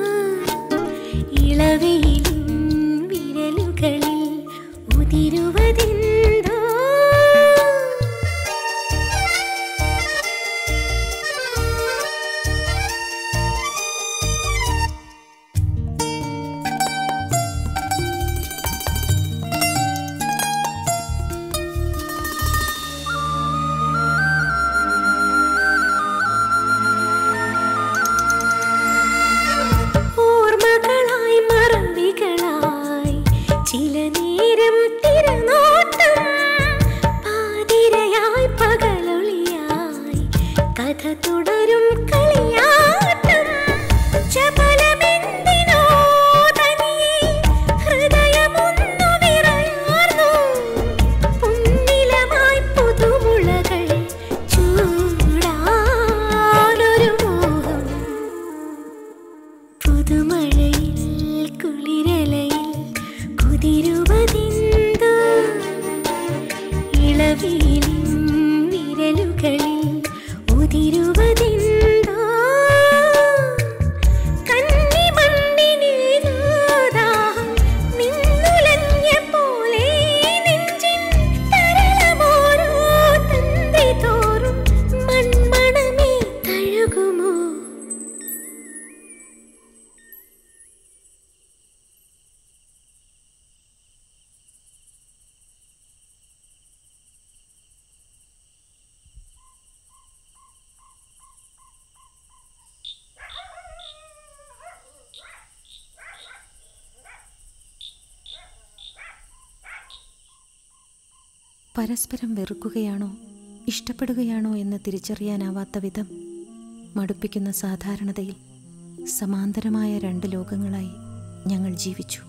ഇളവയിലും വിരലുകളിൽ ഉതിരുവതെന്തോ പരസ്പരം വെറുക്കുകയാണോ ഇഷ്ടപ്പെടുകയാണോ എന്ന് തിരിച്ചറിയാനാവാത്ത വിധം മടുപ്പിക്കുന്ന സാധാരണതയിൽ സമാന്തരമായ രണ്ട് ലോകങ്ങളായി ഞങ്ങൾ ജീവിച്ചു.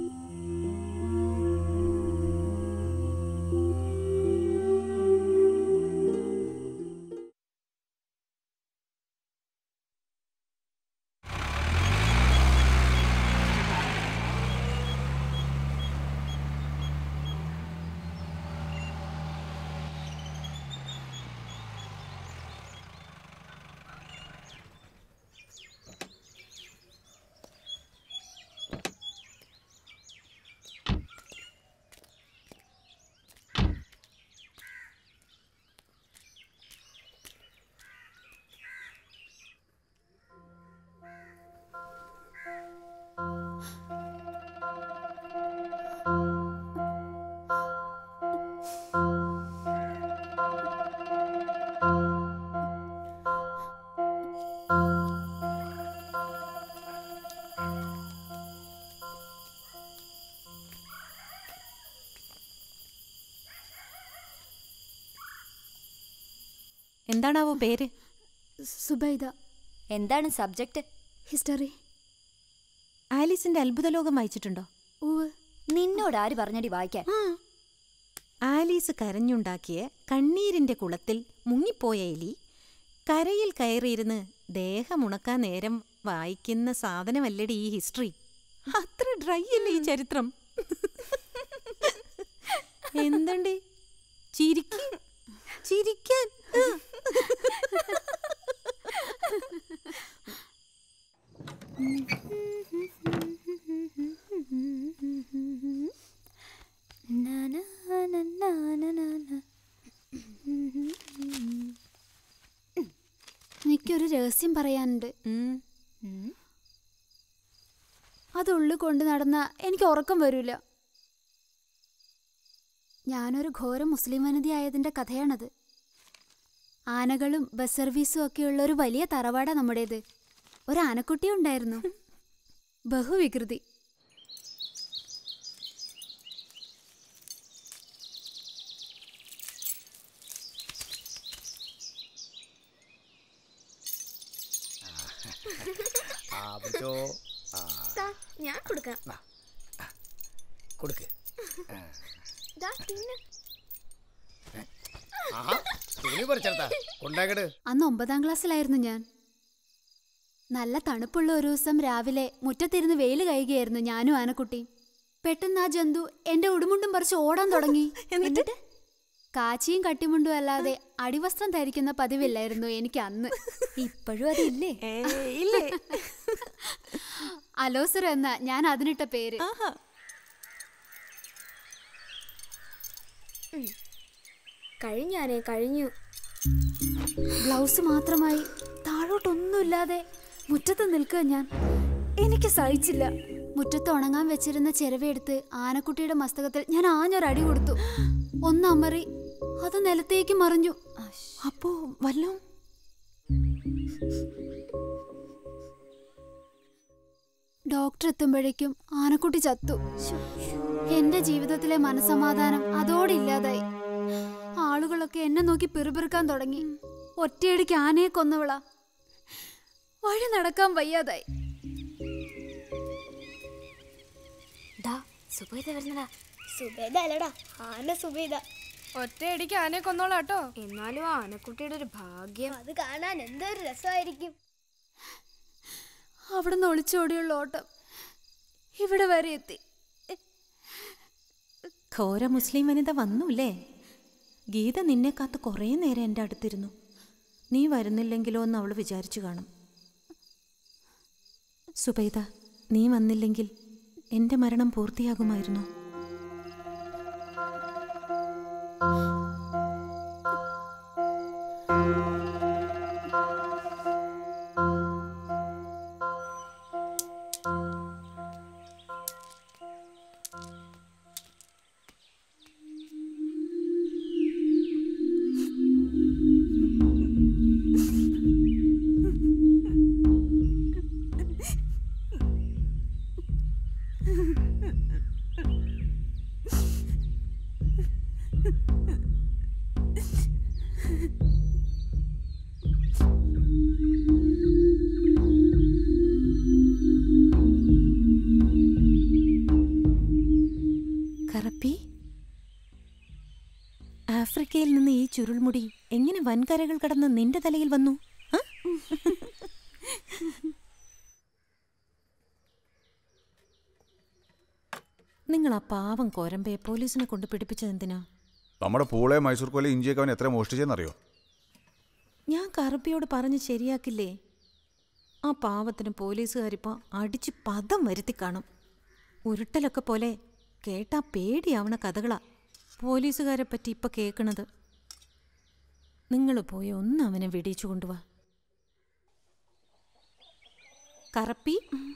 എന്താണാവോ പേര്? സുബൈദ. എന്താണ് സബ്ജക്റ്റ്? ഹിസ്റ്ററി. ആലീസിന്റെ അത്ഭുതലോകം വായിച്ചിട്ടുണ്ടോ? നിന്നോട് ആര് പറഞ്ഞടി വായിക്കാൻ? ആലീസ് കരഞ്ഞുണ്ടാക്കിയ കണ്ണീരിന്റെ കുളത്തിൽ മുങ്ങിപ്പോയ എലി കരയിൽ കയറിയിരുന്ന് ദേഹമുണക്കാൻ നേരം വായിക്കുന്ന സാധനമല്ലടി ഈ ഹിസ്റ്ററി. അത്ര ഡ്രൈ അല്ലേ ഈ ചരിത്രം? എന്തണ്ടി ചിരിക്ക് ചിരിക്കാൻ? എനിക്കൊരു രഹസ്യം പറയാനുണ്ട്. അതുള്ളു കൊണ്ട് നടന്ന എനിക്ക് ഉറക്കം വരില്ല. ഞാനൊരു ഘോര മുസ്ലിം വനിതയായതിൻ്റെ കഥയാണത്. ആനകളും ബസ് സർവീസും ഒക്കെയുള്ള ഒരു വലിയ തറവാടാ നമ്മുടേത്. ഒരു ആനക്കുട്ടി ഉണ്ടായിരുന്നു, ബഹുവികൃതി. ഞാൻ കൊടുക്കാം. കൊടുക്ക്. അന്ന് ഒമ്പതാം ക്ലാസ്സിലായിരുന്നു ഞാൻ. നല്ല തണുപ്പുള്ള ഒരു ദിവസം രാവിലെ മുറ്റത്തിരുന്ന് വെയിൽ കഴുകുകയായിരുന്നു ഞാനും ആനക്കുട്ടി. പെട്ടെന്ന് ആ ജന്തു എന്റെ ഉടുമുണ്ടും പറിച്ച് ഓടാൻ തുടങ്ങി. എന്നിട്ട് കാച്ചിയും കട്ടിമുണ്ടും അല്ലാതെ അടിവസ്ത്രം ധരിക്കുന്ന പതിവില്ലായിരുന്നു എനിക്ക് അന്ന്. ഇപ്പോഴും അതില്ലേ? ഇല്ലേ? അലോസരം എന്ന ഞാൻ അതിനിട്ട പേര്. കഴിഞ്ഞാനേ കഴിഞ്ഞു. ബ്ലൗസ് മാത്രമായി താഴോട്ടൊന്നുമില്ലാതെ മുറ്റത്ത് നിൽക്കുക ഞാൻ. എനിക്ക് സഹിച്ചില്ല. മുറ്റത്ത് ഉണങ്ങാൻ വെച്ചിരുന്ന ചിരവയെടുത്ത് ആനക്കുട്ടിയുടെ മസ്തകത്തിൽ ഞാൻ ആഞ്ഞൊരടി കൊടുത്തു. ഒന്നമറി അത് നിലത്തേക്ക് മറിഞ്ഞു. അപ്പോ വല്ലോ ഡോക്ടർ എത്തുമ്പോഴേക്കും ആനക്കുട്ടി ചത്തു. എന്റെ ജീവിതത്തിലെ മനസമാധാനം അതോടെ ഇല്ലാതായി. ആളുകളൊക്കെ എന്നെ നോക്കി പിറുപിറുക്കാൻ തുടങ്ങി. ഒറ്റയടിക്ക് ആനയെ കൊന്നവളാ. വഴി നടക്കാൻ വയ്യാതായി. സുബേദ അല്ലടാ, ആന സുബേദ. ഒറ്റയടിക്ക് ആനയെ കൊന്നോളാട്ടോ. എന്നാലും ആനക്കുട്ടിയുടെ ഒരു ഭാഗ്യം. അത് കാണാൻ എന്തൊരു രസമായിരിക്കും. അവിടെ നിന്ന് ഒളിച്ചോടിയുള്ള ഓട്ടം ഇവിടെ വരെ എത്തി. ഘോര മുസ്ലിം വനിത വന്നൂല്ലേ? ഗീത നിന്നെ കാത്ത് കുറേ നേരം എൻ്റെ അടുത്തിരുന്നു. നീ വരുന്നില്ലെങ്കിലോ എന്ന് അവൾ വിചാരിച്ചു കാണും. സുബൈദ, നീ വന്നില്ലെങ്കിൽ എൻ്റെ മരണം പൂർത്തിയാകുമായിരുന്നു. ആഫ്രിക്കയിൽ നിന്ന് ഈ ചുരുൾമുടി എങ്ങനെ വൻകരകൾ കടന്ന് നിന്റെ തലയിൽ വന്നു? നിങ്ങൾ ആ പാവം കോരമ്പയെ പോലീസിനെ കൊണ്ട് പിടിപ്പിച്ചതെന്തിനാ? നമ്മുടെ പൂളെ മൈസൂർ കോലെ ഇഞ്ചിയൊക്കെ അവൻ എത്ര മോഷ്ടിച്ചെന്നറിയോ? ഞാൻ കറുപ്പിയോട് പറഞ്ഞ് ശരിയാക്കില്ലേ? ആ പാവത്തിന് പോലീസുകാരിപ്പോൾ അടിച്ച് പദം വരുത്തി കാണും. ഉരുട്ടലൊക്കെ പോലെ കേട്ടാ പേടിയാവണ കഥകളാ പോലീസുകാരെ പറ്റി ഇപ്പൊ കേൾക്കണത്. നിങ്ങൾ പോയി ഒന്ന് അവനെ വെടിയിച്ചു കൊണ്ടുവാ. കറപ്പി,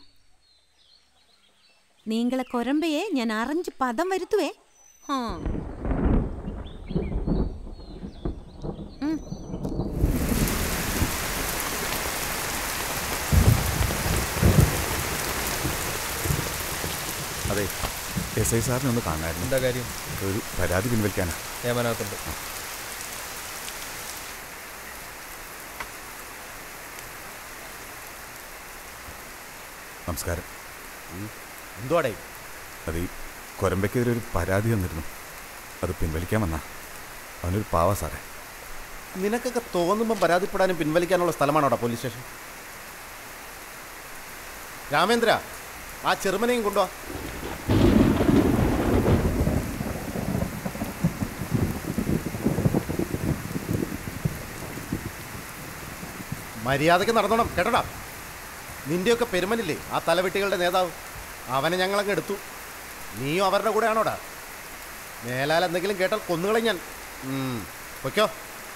നീങ്ങളെ കൊരമ്പയെ ഞാൻ അറിഞ്ഞ് പദം വരുത്തുവേ. ഹാ അതെ, എസ് ഐ സാറിനെ ഒന്ന് കാണായിരുന്നു. എന്താ കാര്യം? ഒരു പരാതി പിൻവലിക്കാനാ. ഏമനകത്തുണ്ട്. നമസ്കാരം. എന്തുവാടേ? അത് ഈ കൊരമ്പയ്ക്കെതിരെ ഒരു പരാതി തന്നിരുന്നു. അത് പിൻവലിക്കാൻ വന്നാ. അവനൊരു പാവ സാറേ. നിനക്കൊക്കെ തോന്നുമ്പം പരാതിപ്പെടാനും പിൻവലിക്കാനുള്ള സ്ഥലമാണോടാ പോലീസ് സ്റ്റേഷൻ? രാമേന്ദ്ര, ആ ചെറുമനെയും കൊണ്ടുവാ. മര്യാദയ്ക്ക് നടന്നോണം കേട്ടോടാ. നിന്റെയൊക്കെ പെരുമനില്ലേ ആ തലവെട്ടികളുടെ നേതാവ്, അവനെ ഞങ്ങളങ്ങ് എടുത്തു. നീയും അവരുടെ കൂടെ ആണോടാ? മേലാൽ എന്തെങ്കിലും കേട്ടാൽ കൊന്നുകളെ ഞാൻ. പൊയ്ക്കോ.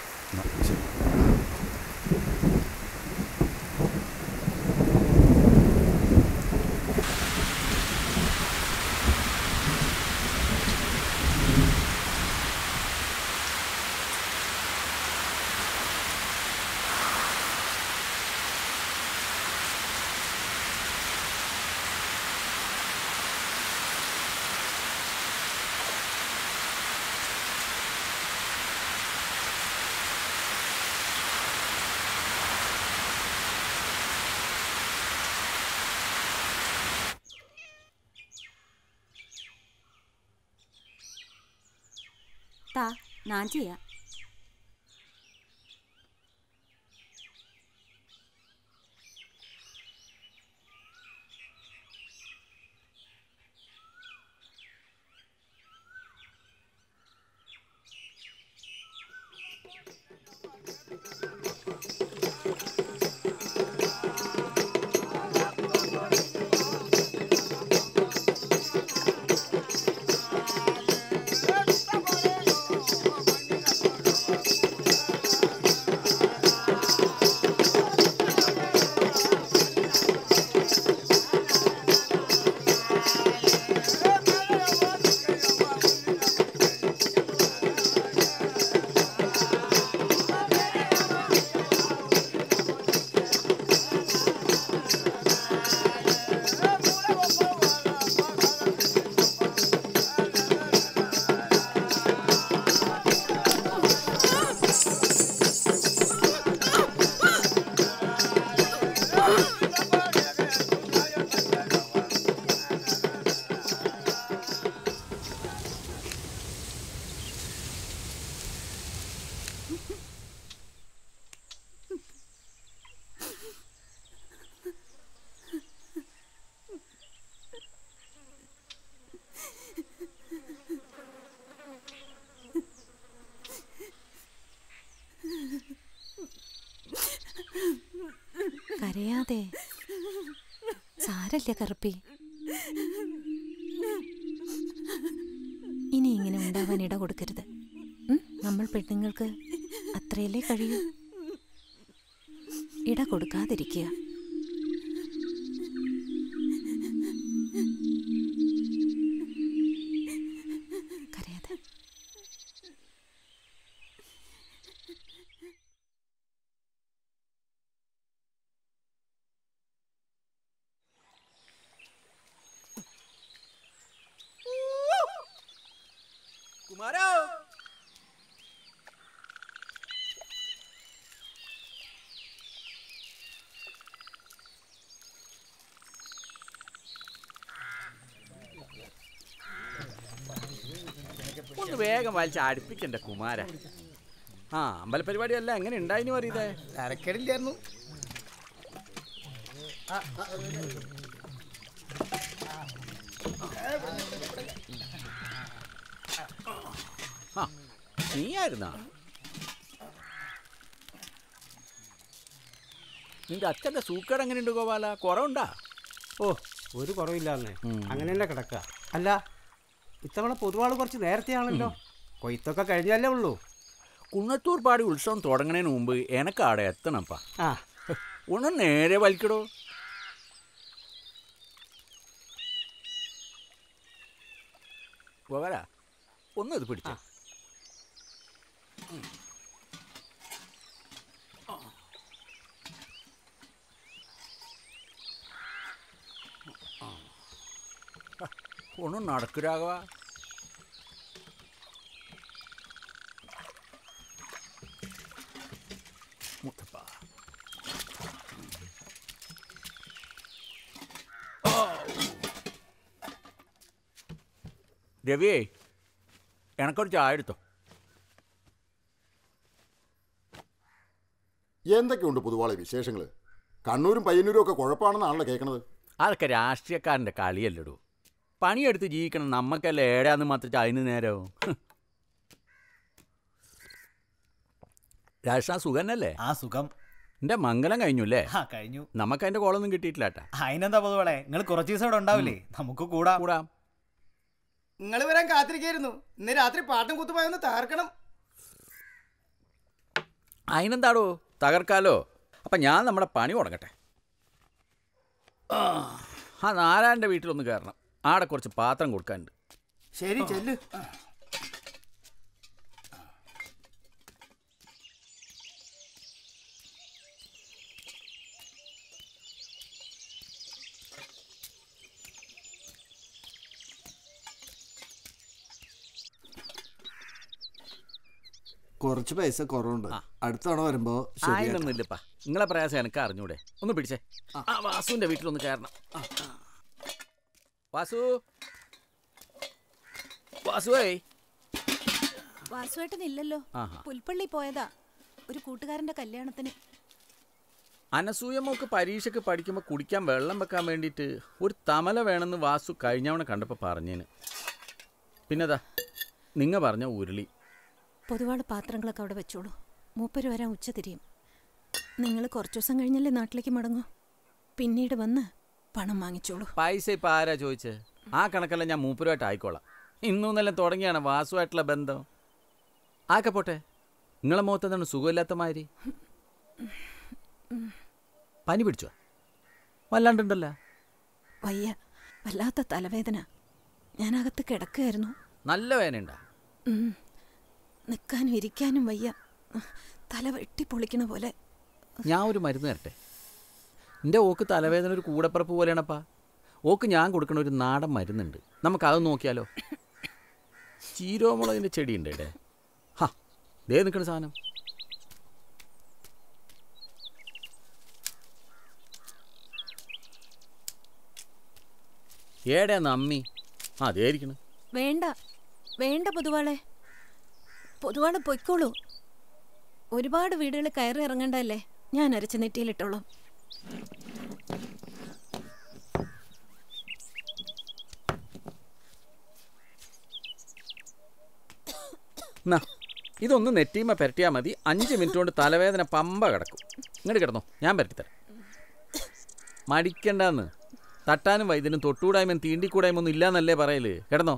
താ, ഞാൻ ചെയ്യാം. കരയാതെ. സാരല്ല കറുപ്പി, ഇനി ഇങ്ങനെ ഉണ്ടാവാൻ ഇട കൊടുക്കരുത്. നമ്മൾ പെണ്ണുങ്ങൾക്ക് അത്രയല്ലേ കഴിയൂ. ഇട കൊടുക്കാതിരിക്കുക. കരയാതെ. കുമാരോ, ഒന്ന് വേഗം വലിച്ച് അടുപ്പിക്കണ്ട കുമാര. ആ അമ്പലപരിപാടിയല്ല എങ്ങനെ ഉണ്ടായിരുന്നു അറിയതേ? തരക്കേടില്ലായിരുന്നു. നീയായിരുന്നാ? നിന്റെ അച്ഛൻ്റെ സൂക്കേട് എങ്ങനെയുണ്ട് ഗോപാല? കുറവുണ്ടാ? ഓ, ഒരു കുറവില്ലാന്നേ. അങ്ങനെ തന്നെ കിടക്കുക. അല്ല, ഇത്തവണ പൊതുവാൾ കുറച്ച് നേരത്തെയാണല്ലോ. കൊയ്ത്തൊക്കെ കഴിഞ്ഞല്ലേ ഉള്ളൂ. കുന്നത്തൂർ പാടി ഉത്സവം തുടങ്ങണതിന് മുമ്പ് എനക്ക് അവിടെ എത്തണപ്പാ. ആ, ഒന്ന് നേരെ വലിക്കടോ. ഗോപാല, ഒന്ന് ഇത് പിടിച്ച. ഒന്ന് നടക്കുരാകവാ. മുത്തപ്പ, രവിയേ, എനക്കൊരു ചായ എടുത്തോ. എന്തൊക്കെയുണ്ട് പൊതുവാളെ വിശേഷങ്ങൾ? കണ്ണൂരും പയ്യന്നൂരും ഒക്കെ കുഴപ്പമാണെന്നാണല്ലോ കേൾക്കണത്. അതൊക്കെ രാഷ്ട്രീയക്കാരൻ്റെ കളിയല്ലടൂ. പണിയെടുത്ത് ജീവിക്കണം. നമ്മക്കല്ല ഏടാന്ന് മാത്രം അതിന് നേരവും. രാഷ്ട്ര സുഖന്നല്ലേ? ആ സുഖം. എന്റെ മംഗലം കഴിഞ്ഞു അല്ലേ? കഴിഞ്ഞു. നമുക്ക് അതിന്റെ കോളൊന്നും കിട്ടിയിട്ടില്ല. അതിനെന്താ പൊതുവളെ, നിങ്ങൾ കുറച്ച് ദിവസം ഇവിടെ ഉണ്ടാവില്ലേ? നമുക്ക് കൂടാ കൂടാം. നിങ്ങൾ വരാൻ കാത്തിരിക്കായിരുന്നു. ഇന്ന് രാത്രി പാട്ടും കുത്തുപോയൊന്ന് തകർക്കണം. അതിനെന്താടോ, തകർക്കാലോ. അപ്പം ഞാൻ നമ്മുടെ പണി തുടങ്ങട്ടെ. ആ നാരായണൻ്റെ വീട്ടിലൊന്ന് കയറണം. ആടെ കുറച്ച് പാത്രം കൊടുക്കാനുണ്ട്. ശരി, ചെല്ല്. കുറച്ച് പൈസ കുറവുണ്ട്. അടുത്ത തവണ വരുമ്പോ അതിനൊന്നുമില്ലപ്പാ. നിങ്ങളെ പ്രയാസം എനിക്ക് അറിഞ്ഞൂടെ? ഒന്ന് പിടിച്ചേ. ആ വാസുവിന്റെ വീട്ടിലൊന്ന് കയറണം. വാസു, വാസുവേ. വാസുവേട്ടനില്ലല്ലോ, പുൽപ്പള്ളി പോയതാ ഒരു കൂട്ടുകാരന്റെ കല്യാണത്തിന്. അനസൂയമോക്ക് പരീക്ഷയ്ക്ക് പഠിക്കുമ്പോൾ കുടിക്കാൻ വെള്ളം വെക്കാൻ വേണ്ടിയിട്ട് ഒരു തമല വേണമെന്ന് വാസു കഴിഞ്ഞവണ കണ്ടപ്പോൾ പറഞ്ഞേന്. പിന്നെതാ നിങ്ങ പറഞ്ഞ ഉരുളി. പൊതുവാട് പാത്രങ്ങളൊക്കെ അവിടെ വെച്ചോളൂ. മൂപ്പര് വരാൻ ഉച്ച തിരിയും. നിങ്ങൾ കുറച്ചു ദിവസം കഴിഞ്ഞല്ലേ നാട്ടിലേക്ക് മടങ്ങൂ. പിന്നീട് വന്ന് പണം വാങ്ങിച്ചോളൂ. പൈസ ഇപ്പം ആരാ ചോദിച്ചേ? ആ കണക്കെല്ലാം ഞാൻ മൂപ്പരുമായിട്ട് ആയിക്കോളാം. ഇന്നൊന്നെല്ലാം തുടങ്ങിയാണ് വാസുവായിട്ടുള്ള ബന്ധം. ആക്കെ പോട്ടെ. നിങ്ങളെ മുഖത്തെന്താണ് സുഖമില്ലാത്ത മാതിരി? പനി പിടിച്ചോ? വല്ലാണ്ടുണ്ടല്ലോ. വയ്യ, വല്ലാത്ത തലവേദന. ഞാനകത്ത് കിടക്കുകയായിരുന്നു. നല്ല വേദനയുണ്ടാ? നിൽക്കാനും ഇരിക്കാനും വയ്യ. തല വെട്ടി പൊളിക്കണ പോലെ. ഞാൻ ഒരു മരുന്ന് തരട്ടെ? എൻ്റെ ഓക്ക് തലവേദന ഒരു കൂടപ്പറപ്പ് പോലെയാണപ്പാ. ഓക്ക് ഞാൻ കൊടുക്കണ ഒരു നാടൻ മരുന്നുണ്ട്. നമുക്കത് നോക്കിയാലോ? ചീരോമുളകിൻ്റെ ചെടിയുണ്ട് ഇവിടെ. ഹാ, ദേ നിൽക്കണ സാധനം. ഏടാ നമ്മി? ആ അതേരിക്കണ്. വേണ്ട വേണ്ട പൊതുവാളെ, പൊതുവാളെ പൊയ്ക്കോളൂ. ഒരുപാട് വീടുകൾ കയറി ഇറങ്ങണ്ടല്ലേ. ഞാൻ അരച്ച് നെറ്റിയിലിട്ടോളാം. ഇതൊന്ന് നെറ്റിയുമ്പോൾ പെരട്ടിയാൽ മതി. അഞ്ച് മിനിറ്റ് കൊണ്ട് തലവേദന പമ്പ കിടക്കും. ഇങ്ങോട്ട് കിടന്നോ, ഞാൻ പെരട്ടിത്തരാം. മടിക്കണ്ടെന്ന്. തട്ടാനും വൈദ്യനും തൊട്ടുകൂടായ്മയും തീണ്ടിക്കൂടായ്മ ഒന്നും ഇല്ലാന്നല്ലേ പറയല്. കിടന്നോ.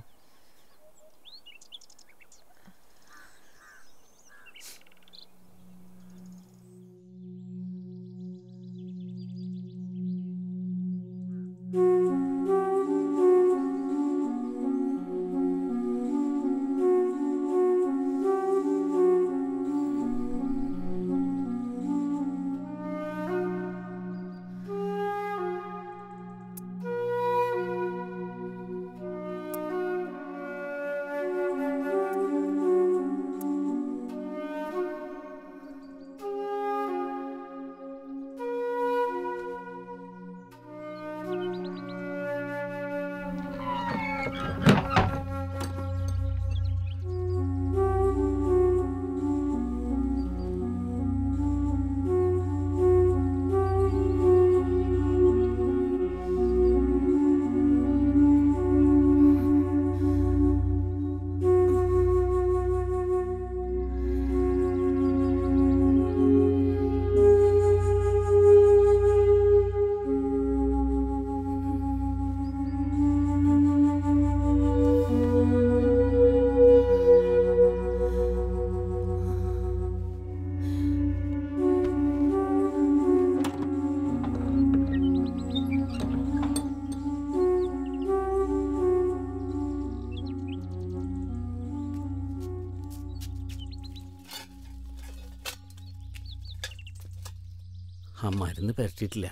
ആ മരുന്ന് പരട്ടിയിട്ടില്ല.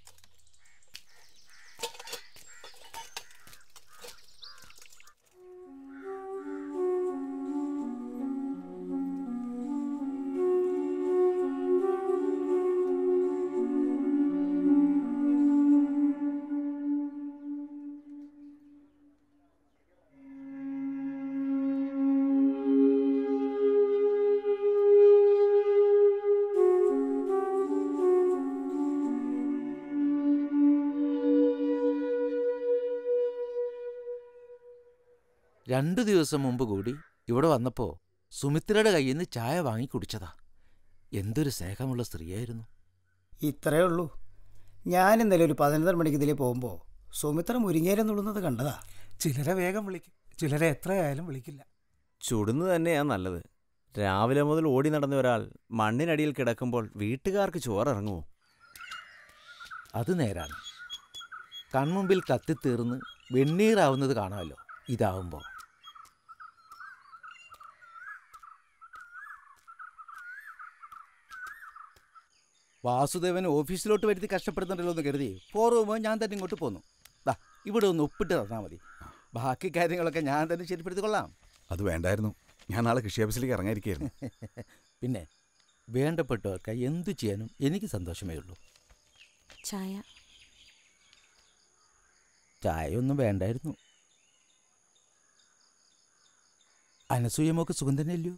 രണ്ടു ദിവസം മുമ്പ് കൂടി ഇവിടെ വന്നപ്പോൾ സുമിത്രയുടെ കയ്യിൽ നിന്ന് ചായ വാങ്ങി കുടിച്ചതാ. എന്തൊരു സ്നേഹമുള്ള സ്ത്രീയായിരുന്നു. ഇത്രയേ ഉള്ളൂ. ഞാൻ ഇന്നലെ ഒരു പതിനൊന്നര മണിക്ക് ഇതിലേ പോകുമ്പോൾ സുമിത്ര മുരിങ്ങേരം നുള്ളുന്നത് കണ്ടതാ. ചിലരെ വേഗം വിളിക്കും, ചിലരെ എത്രയായാലും വിളിക്കില്ല. ചുടുന്നു തന്നെയാണ് നല്ലത്. രാവിലെ മുതൽ ഓടി നടന്ന ഒരാൾ മണ്ണിനടിയിൽ കിടക്കുമ്പോൾ വീട്ടുകാർക്ക് ചോറിറങ്ങുമോ? അത് നേരാണ്. കൺമുമ്പിൽ കത്തിത്തീർന്ന് വെണ്ണീറാവുന്നത് കാണാമല്ലോ ഇതാവുമ്പോൾ. വാസുദേവൻ ഓഫീസിലോട്ട് വരുത്തി കഷ്ടപ്പെടുന്നുണ്ടല്ലോ എന്ന് കരുതി പോറുമ്പോൾ ഞാൻ തന്നെ ഇങ്ങോട്ട് പോന്നു. ദാ ഇവിടെ ഒന്ന് ഒപ്പിട്ട് തന്നാൽ മതി. ബാക്കി കാര്യങ്ങളൊക്കെ ഞാൻ തന്നെ ശരിപ്പെടുത്തിക്കൊള്ളാം. അത് വേണ്ടായിരുന്നു. ഞാൻ നാളെ കൃഷി ഓഫീസിലേക്ക് ഇറങ്ങിയിരിക്കുകയായിരുന്നു. പിന്നെ വേണ്ടപ്പെട്ടവർക്ക് എന്തു ചെയ്യാനും എനിക്ക് സന്തോഷമേ ഉള്ളൂ. ചായ ചായ ഒന്നും വേണ്ടായിരുന്നു. അനസൂയമൊക്കെ സുഖം തന്നെയല്ലയോ?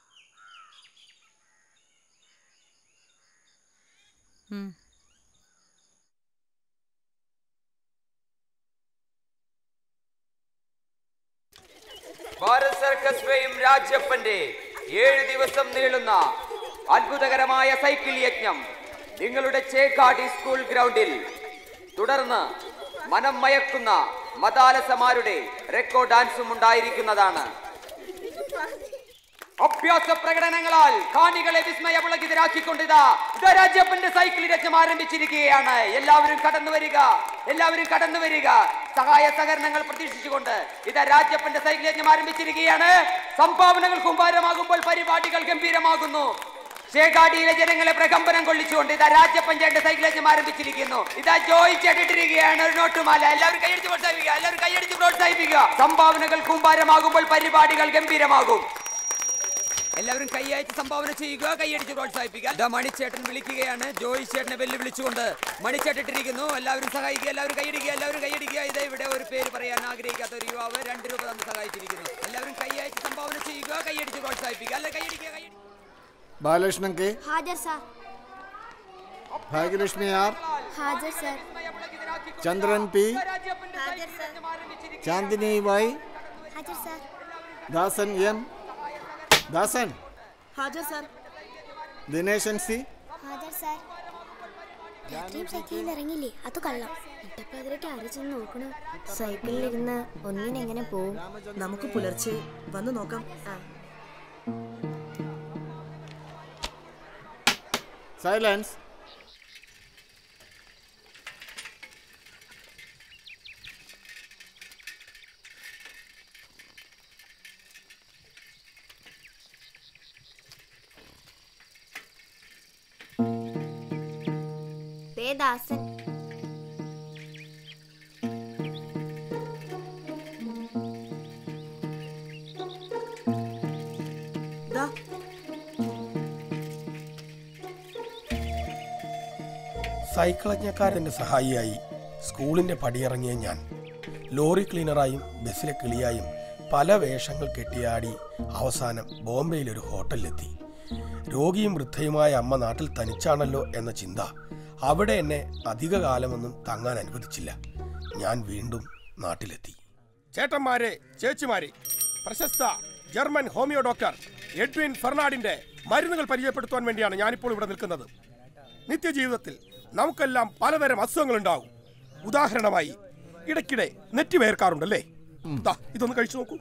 ഭാരത് സർക്കസ് ഫെയിം രാജപ്പന്റെ ഏഴ് ദിവസം നീളുന്ന അത്ഭുതകരമായ സൈക്കിൾ യജ്ഞം നിങ്ങളുടെ ചേക്കാടി സ്കൂൾ ഗ്രൗണ്ടിൽ. തുടർന്ന് മനം മയക്കുന്ന മതാലസമാരുടെ റെക്കോർഡ് ഡാൻസും ഉണ്ടായിരിക്കുന്നതാണ്. അഭ്യാസ പ്രകടനങ്ങളാൽ കാണികളെ വിസ്മയപുളകിതരാക്കിക്കൊണ്ടിതാ ഇതാ രാജപ്പന്റെ സൈക്കിൾ രചന ആരംഭിച്ചിരിക്കുകയാണ്. എല്ലാവരും കടന്നു വരിക, എല്ലാവരും കടന്നു വരിക. സഹായ സഹകരണങ്ങൾ പ്രതീക്ഷിച്ചുകൊണ്ട് ഇതാ രാജപ്പന്റെ സൈക്കിൾ രചന ആരംഭിച്ചിരിക്കുകയാണ്. സംഭാവനകൾ കുമ്പാരമാകുമ്പോൾ പരിപാടികൾ ഗംഭീരമാകുന്നു. ചേകാടിയിലെ ജനങ്ങളെ പ്രകമ്പനം കൊള്ളിച്ചുകൊണ്ട് ഇതാ രാജപ്പഞ്ചായത്ത് സൈക്കിൾ രചന ആരംഭിച്ചിരിക്കുന്നു. ഇതാ ജോയിച്ചിട്ടിരിക്കുകയാണ് ഒരു നോട്ടുമാല. എല്ലാവരും കൈയടിച്ച് പ്രോത്സാഹിപ്പിക്കുക, എല്ലാവരും കൈയടിച്ച് പ്രോത്സാഹിപ്പിക്കുക. സംഭാവനകൾ കുമ്പാരമാകുമ്പോൾ പരിപാടികൾ ഗംഭീരമാകും. എല്ലാവരും കൈയയച്ച് സംഭാവന ചെയ്യുക, കൈയടിച്ച് പ്രോത്സാഹിപ്പിക്കുക. ഇതാ മണിച്ചേട്ടൻ വിളിക്കുകയാണ്. ജോയി ചേട്ടനെ വെല്ലുവിളിച്ചുകൊണ്ട് മണിച്ചേട്ടിട്ടിരിക്കുന്നു. എല്ലാവരും സഹായിക്കുക, എല്ലാവരും കൈയടിക്കുക, എല്ലാവരും കൈയടിക്കുക. ഇതാ ഇവിടെ ഒരു പേര് പറയാൻ ആഗ്രഹിക്കാത്ത ഒരു യുവാവ് രണ്ട് രൂപ തന്ന് സഹായിച്ചിരിക്കുന്നു. എല്ലാവരും കൈയയച്ച് സംഭാവന ചെയ്യുക, കൈയടിച്ച് പ്രോത്സാഹിപ്പിക്കുക. അല്ല കൈയടിക്കുക. ബാലകൃഷ്ണൻ കെ हाजिर सर. ഭാഗ്യലക്ഷ്മി ആർ हाजिर सर. ചന്ദ്രൻ പി हाजिर सर. ചാന്ദിനി വൈ हाजिर सर. ദാസൻ എം ദാസൻ हाजिर सर. ദിനേശൻ സി हाजिर सर. രാത്രിയും സൈക്കിളിൽ ഇറങ്ങില്ലേ അത് കള്ളം. ഇട്ടപ്പോ അതിലേക്ക് അരച്ചെന്ന് നോക്കണു. സൈക്കിളിലിരുന്ന് ഒന്നിനെങ്ങനെ പോവും? നമുക്ക് പുലർച്ചെ വന്ന് നോക്കാം. സൈലൻസ്. ദാസൻ സൈക്കിളജ്ഞക്കാരൻ്റെ സഹായിയായി സ്കൂളിൻ്റെ പടിയിറങ്ങിയ ഞാൻ ലോറി ക്ലീനറായും ബസ്സിലെ കിളിയായും പല വേഷങ്ങൾ കെട്ടിയാടി അവസാനം ബോംബെയിലൊരു ഹോട്ടലിലെത്തി. രോഗിയും വൃദ്ധയുമായ അമ്മ നാട്ടിൽ തനിച്ചാണല്ലോ എന്ന ചിന്ത അവിടെ എന്നെ അധിക കാലമൊന്നും തങ്ങാൻ അനുവദിച്ചില്ല. ഞാൻ വീണ്ടും നാട്ടിലെത്തി. ചേട്ടന്മാരെ, ചേച്ചിമാരെ, പ്രശസ്ത ജർമ്മൻ ഹോമിയോ ഡോക്ടർ എഡ്വിൻ ഫെർണാഡിന്റെ മരുന്നുകൾ പരിചയപ്പെടുത്താൻ വേണ്ടിയാണ് ഞാനിപ്പോൾ ഇവിടെ നിൽക്കുന്നത്. നിത്യജീവിതത്തിൽ നമുക്കെല്ലാം പലതരം അസുഖങ്ങളുണ്ടാകും. ഉദാഹരണമായി ഇടയ്ക്കിടെ നെറ്റി വേർക്കാറുണ്ടല്ലേ? ഇതൊന്ന് കഴിച്ചു നോക്കൂ.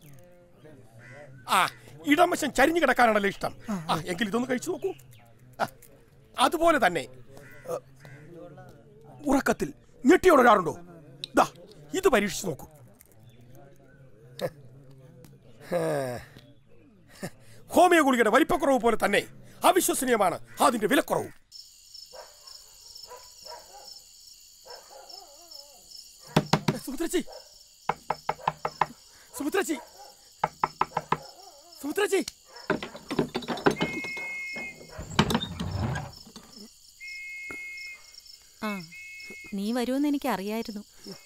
ആ, ഇടംവശം ചരിഞ്ഞു കിടക്കാനാണല്ലോ ഇഷ്ടം. ആ, എങ്കിൽ ഇതൊന്ന് കഴിച്ചു നോക്കൂ. അതുപോലെ തന്നെ ഉറക്കത്തിൽ ഞെട്ടിയോടാറുണ്ടോ? ദാ ഇത് പരീക്ഷിച്ചു നോക്കൂ. ഹോമിയോ ഗുളികയുടെ വലിപ്പക്കുറവ് പോലെ തന്നെ അവിശ്വസനീയമാണ് അതിന്റെ വിലക്കുറവും. സുമിത്രച്ചി, സുമിത്രച്ചി, സുമിത്രച്ചി. ആ, നീ വരുമെന്ന് എനിക്ക് അറിയായിരുന്നു.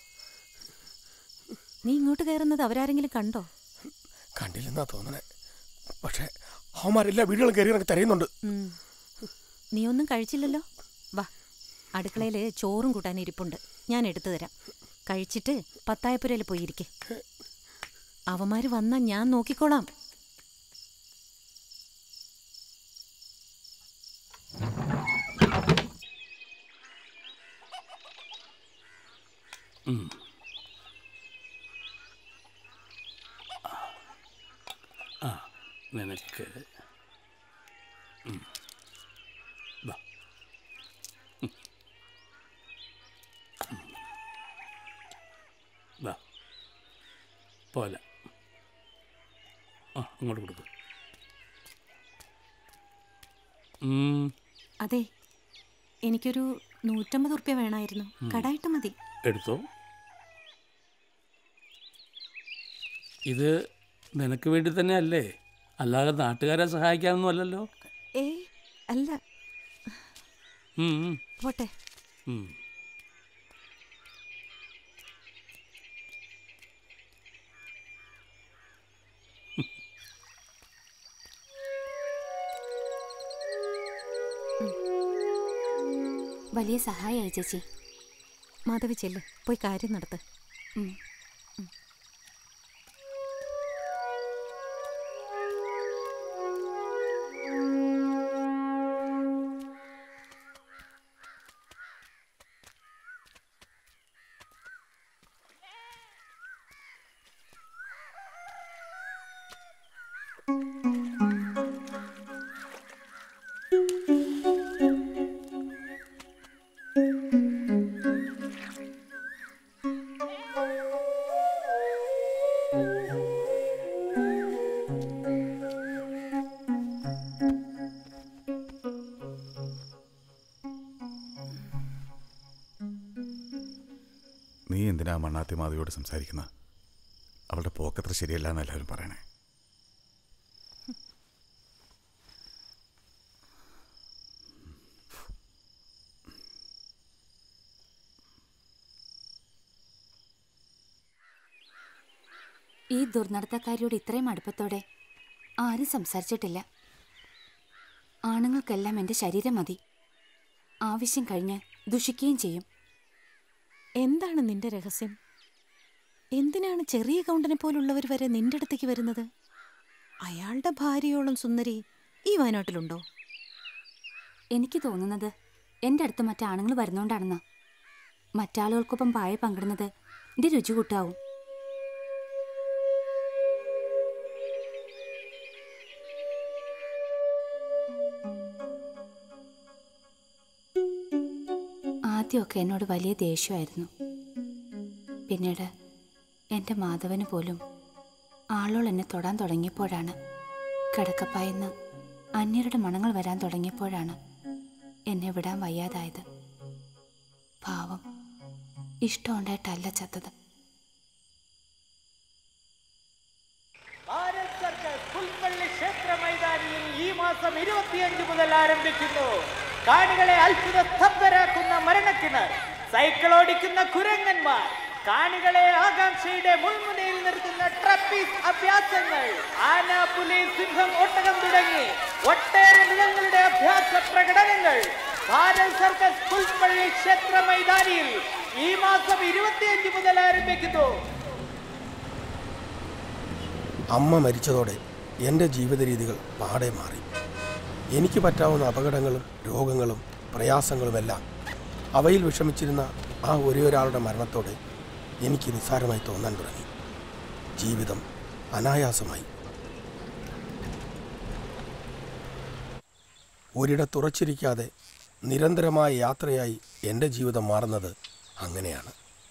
നീ ഇങ്ങോട്ട് കയറുന്നത് അവരാരെങ്കിലും കണ്ടോ? കണ്ടില്ലെന്നാ തോന്നണേ. പക്ഷെ അവന്മാരെല്ലാ വീടുകളും കയറി എനിക്ക് തരുന്നുണ്ട്. നീ ഒന്നും കഴിച്ചില്ലല്ലോ. വാ, അടുക്കളയിൽ ചോറും കൂട്ടാൻ ഇരിപ്പുണ്ട്, ഞാൻ എടുത്തു തരാം. കഴിച്ചിട്ട് പത്തായപ്പുരയിൽ പോയിരിക്കെ. അവന്മാര് വന്നാൽ ഞാൻ നോക്കിക്കോളാം. ആ, നിനക്ക് പോലെ ആ അങ്ങോട്ട് കൊടുക്കും. അതെ, എനിക്കൊരു നൂറ്റമ്പത് ഉറുപ്പ്യ വേണമായിരുന്നു. കടായിട്ട് മതി. എടുത്തോ. ഇത് നിനക്ക് വേണ്ടി തന്നെ അല്ലേ, അല്ലാതെ നാട്ടുകാരെ സഹായിക്കാനൊന്നും അല്ലല്ലോ. ഏ അല്ല, പോട്ടെ. വലിയ സഹായമായി ചേച്ചി. മാധവി ചെല്ല്, പോയി കാര്യം നടത്ത്. നീ എന്തിനാ മണ്ണാത്തി മാധവിയോട് സംസാരിക്കുന്ന? അവളുടെ പോക്കത്ര ശരിയല്ല എന്ന് എല്ലാവരും പറയണേ. ഈ ദുർനടത്തക്കാരിയോട് ഇത്രയും അടുപ്പത്തോടെ ആരും സംസാരിച്ചിട്ടില്ല. ആണുങ്ങൾക്കെല്ലാം എൻ്റെ ശരീരം മതി. ആവശ്യം കഴിഞ്ഞ് ദുഷിക്കുകയും ചെയ്യും. എന്താണ് നിന്റെ രഹസ്യം? എന്തിനാണ് ചെറിയ കൗണ്ടനെ പോലുള്ളവർ വരെ നിന്റെ അടുത്തേക്ക് വരുന്നത്? അയാളുടെ ഭാര്യയോളം സുന്ദരി ഈ വയനാട്ടിലുണ്ടോ? എനിക്ക് തോന്നുന്നത് എൻ്റെ അടുത്ത് മറ്റാണുങ്ങൾ വരുന്നോണ്ടാണെന്ന്. മറ്റാളുകൾക്കൊപ്പം പായ പങ്കിടുന്നത് എൻ്റെ രുചി കൂട്ടാവും. ആദ്യമൊക്കെ എന്നോട് വലിയ ദേഷ്യമായിരുന്നു. പിന്നീട് എൻ്റെ മാധവന് പോലും ആളുകൾ എന്നെ തൊടാൻ തുടങ്ങിയപ്പോഴാണ്, കിടക്കപ്പായെന്ന് അന്യരുടെ മണങ്ങൾ വരാൻ തുടങ്ങിയപ്പോഴാണ് എന്നെ വിടാൻ വയ്യാതായത്. പാവം, ഇഷ്ടമുണ്ടായിട്ടല്ല ചത്തത്. ക്ഷേത്ര മൈതാനിയിൽ ഈ മാസം ഇരുപത്തിയഞ്ച് മുതൽ ആരംഭിക്കുന്നു. കാണികളെ അത്ഭുത സ്തബ്ധരാക്കുന്ന മരണക്കിണർ, സൈക്കിൾ ഓടിക്കുന്ന കുരങ്ങന്മാർ, കാണികളെ ആകാംക്ഷയുടെ മുൾമുനയിൽ നിർത്തുന്ന ട്രപ്പീസ് അഭ്യാസങ്ങൾ, ആന, പുലി, സിംഹം, ഒട്ടകം തുടങ്ങി ഒട്ടേറെ മൃഗങ്ങളുടെ അഭ്യാസ പ്രകടനങ്ങൾ ഭാരത് സർക്കസ് പുൽപ്പള്ളി ക്ഷേത്ര മൈതാനിയിൽ ഈ മാസം ഇരുപത്തിയഞ്ച് മുതൽ ആരംഭിക്കുന്നു. അമ്മ മരിച്ചതോടെ എൻ്റെ ജീവിത രീതികൾ പാടെ മാറി. എനിക്ക് പറ്റാവുന്ന അപകടങ്ങളും രോഗങ്ങളും പ്രയാസങ്ങളുമെല്ലാം അവയിൽ വിഷമിച്ചിരുന്ന ആ ഒരേ ഒരാളുടെ മരണത്തോടെ എനിക്ക് നിസ്സാരമായി തോന്നാൻ തുടങ്ങി. ജീവിതം അനായാസമായി. ഒരിടത്തുറച്ചിരിക്കാതെ നിരന്തരമായ യാത്രയായി എൻ്റെ ജീവിതം മാറുന്നത് അങ്ങനെയാണ്.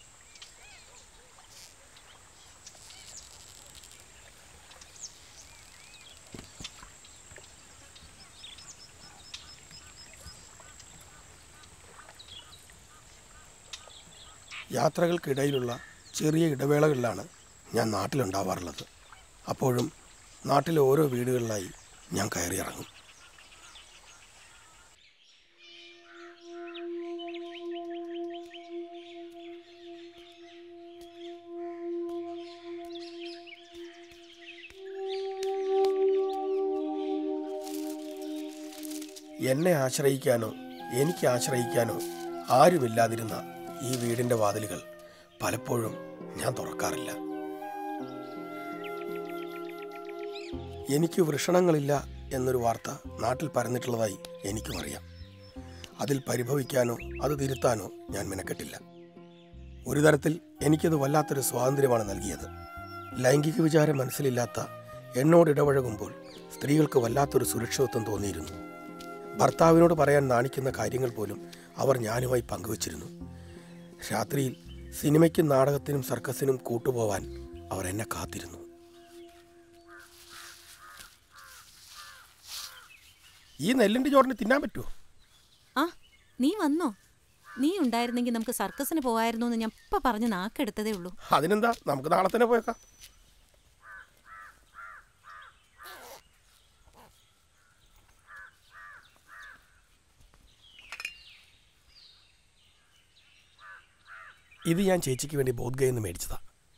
യാത്രകൾക്കിടയിലുള്ള ചെറിയ ഇടവേളകളിലാണ് ഞാൻ നാട്ടിലുണ്ടാവാറുള്ളത്. അപ്പോഴും നാട്ടിലെ ഓരോ വീടുകളിലായി ഞാൻ കയറിയിറങ്ങും. എന്നെ ആശ്രയിക്കാനോ എനിക്ക് ആശ്രയിക്കാനോ ആരുമില്ലാതിരുന്ന ഈ വീടിൻ്റെ വാതിലുകൾ പലപ്പോഴും ഞാൻ തുറക്കാറില്ല. എനിക്ക് വൃഷണങ്ങളില്ല എന്നൊരു വാർത്ത നാട്ടിൽ പരന്നിട്ടുള്ളതായി എനിക്കും അറിയാം. അതിൽ പരിഭവിക്കാനോ അത് തിരുത്താനോ ഞാൻ മെനക്കെട്ടില്ല. ഒരു തരത്തിൽ എനിക്കത് വല്ലാത്തൊരു സ്വാതന്ത്ര്യമാണ് നൽകിയത്. ലൈംഗിക വിചാരം മനസ്സിലില്ലാത്ത എന്നോട് ഇടപഴകുമ്പോൾ സ്ത്രീകൾക്ക് വല്ലാത്തൊരു സുരക്ഷിതത്വം തോന്നിയിരുന്നു. ഭർത്താവിനോട് പറയാൻ നാണിക്കുന്ന കാര്യങ്ങൾ പോലും അവർ ഞാനുമായി പങ്കുവച്ചിരുന്നു. രാത്രിയിൽ സിനിമയ്ക്കും നാടകത്തിനും സർക്കസിനും കൂട്ടുപോവാൻ അവർ എന്നെ കാത്തിരുന്നു. ഈ നെല്ലിൻ്റെ ചോറിന് തിന്നാൻ പറ്റുമോ? ആ, നീ വന്നോ? നീ ഉണ്ടായിരുന്നെങ്കിൽ നമുക്ക് സർക്കസിന് പോകായിരുന്നു എന്ന് ഞാൻ ഇപ്പം പറഞ്ഞ് നാക്കെടുത്തതേ ഉള്ളൂ. അതിനെന്താ, നമുക്ക് നാളെ തന്നെ പോയേക്കാം. ഇത് ഞാൻ ചേച്ചിക്ക് വേണ്ടി ബോധ്ഗയിൽ നിന്ന് മേടിച്ചതാ.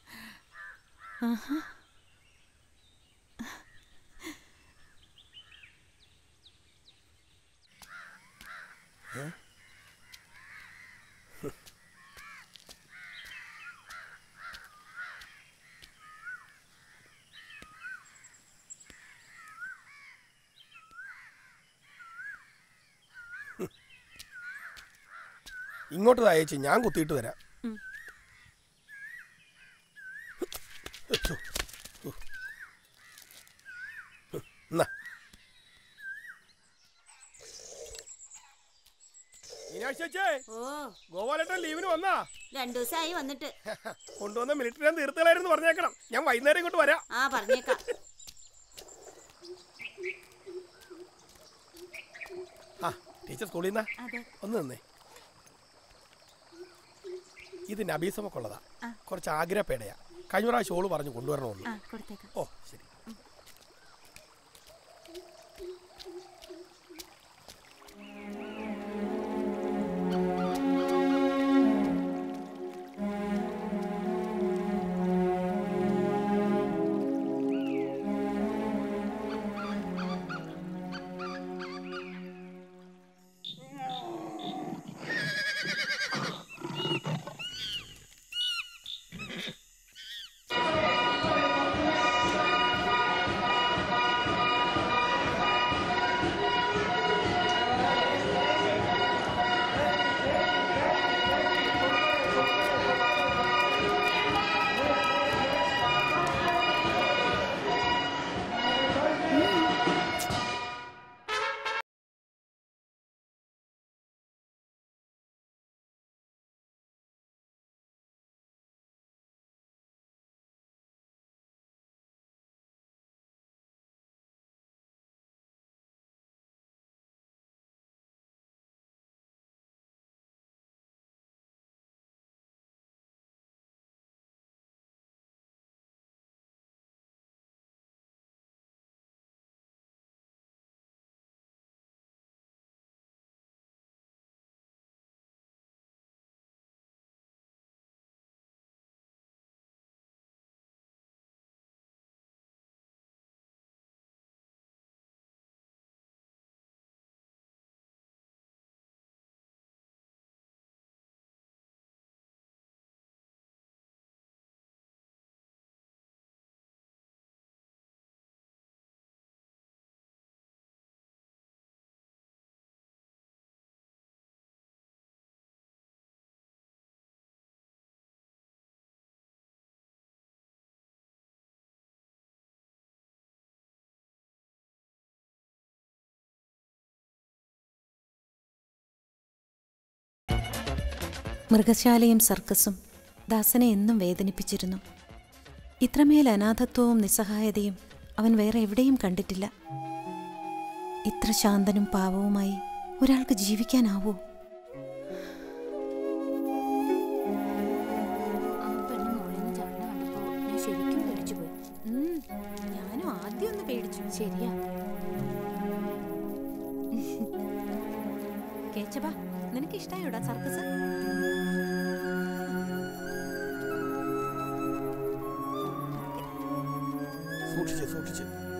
ഇങ്ങോട്ട് അയച്ച് ഞാൻ കുത്തിയിട്ട് തരാം. ഗോപാലേട്ടൻ ലീവിന് വന്നാ? രണ്ടു ദിവസമായി വന്നിട്ട്. കൊണ്ടുവന്ന മിലിറ്ററി തീർത്തലായിരുന്നു പറഞ്ഞേക്കണം. ഞാൻ വൈകുന്നേരം ഇങ്ങോട്ട് വരാം. ആ, പറഞ്ഞേക്കാം. ആ, ടീച്ചർ സ്കൂളിൽ നിന്നാ? ഒന്ന് നിന്നേ. ഇത് നബീസമൊക്കെയുള്ളതാ. കുറച്ച് ആഗ്രഹപ്പേടയാ. കഴിഞ്ഞ പ്രാവശ്യം ഓള് പറഞ്ഞു കൊണ്ടുവരണമെന്ന്. ഓ ശരി. മൃഗശാലയും സർക്കസും ദാസനെ എന്നും വേദനിപ്പിച്ചിരുന്നു. ഇത്രമേൽ അനാഥത്വവും നിസ്സഹായതയും അവൻ വേറെ എവിടെയും കണ്ടിട്ടില്ല. ഇത്ര ശാന്തനും പാവവുമായി ഒരാൾക്ക് ജീവിക്കാനാവോ? ഞാനും ആദ്യം ഒന്ന് പേടിച്ചു. ശരിയാ. കേച്ചബ, നിനക്ക് ഇഷ്ടായോടാ സർക്കസ്? സൂക്ഷിച്ച് സൂക്ഷിച്ച്.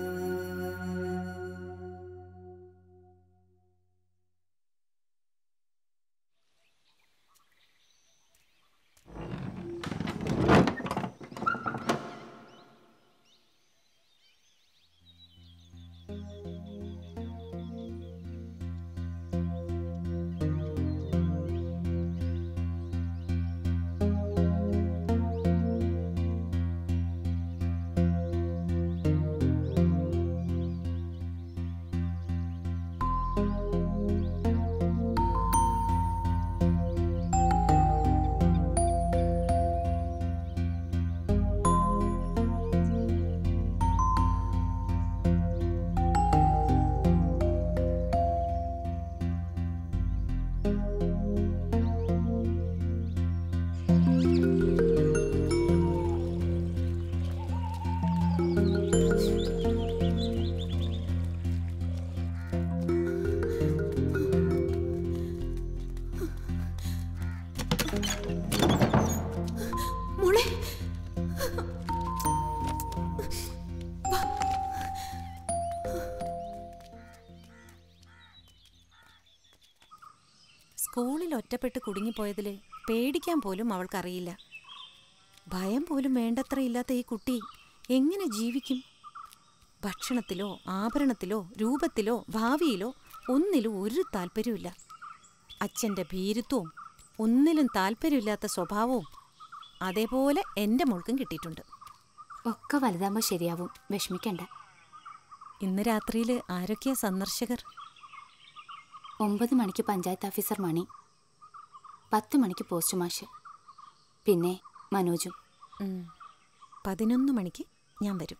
സ്കൂളിൽ ഒറ്റപ്പെട്ട് കുടുങ്ങിപ്പോയതിൽ പേടിക്കാൻ പോലും അവൾക്കറിയില്ല. ഭയം പോലും വേണ്ടത്ര ഇല്ലാത്ത ഈ കുട്ടി എങ്ങനെ ജീവിക്കും? ഭക്ഷണത്തിലോ ആഭരണത്തിലോ രൂപത്തിലോ ഭാവിയിലോ ഒന്നിലും ഒരു താല്പര്യമില്ല. അച്ഛൻ്റെ ഭീരുത്വവും ഒന്നിലും താല്പര്യമില്ലാത്ത സ്വഭാവവും അതേപോലെ എൻ്റെ മോൾക്കും കിട്ടിയിട്ടുണ്ട്. ഒക്കെ വലുതാകുമ്പോൾ ശരിയാവും, വിഷമിക്കണ്ട. ഇന്ന് രാത്രിയിൽ ആരൊക്കെയാ സന്ദർശകർ? ഒമ്പത് മണിക്ക് പഞ്ചായത്ത് ഓഫീസർ മണി, പത്ത് മണിക്ക് പോസ്റ്റ് മാഷ്, പിന്നെ മനോജും. പതിനൊന്ന് മണിക്ക് ഞാൻ വരും.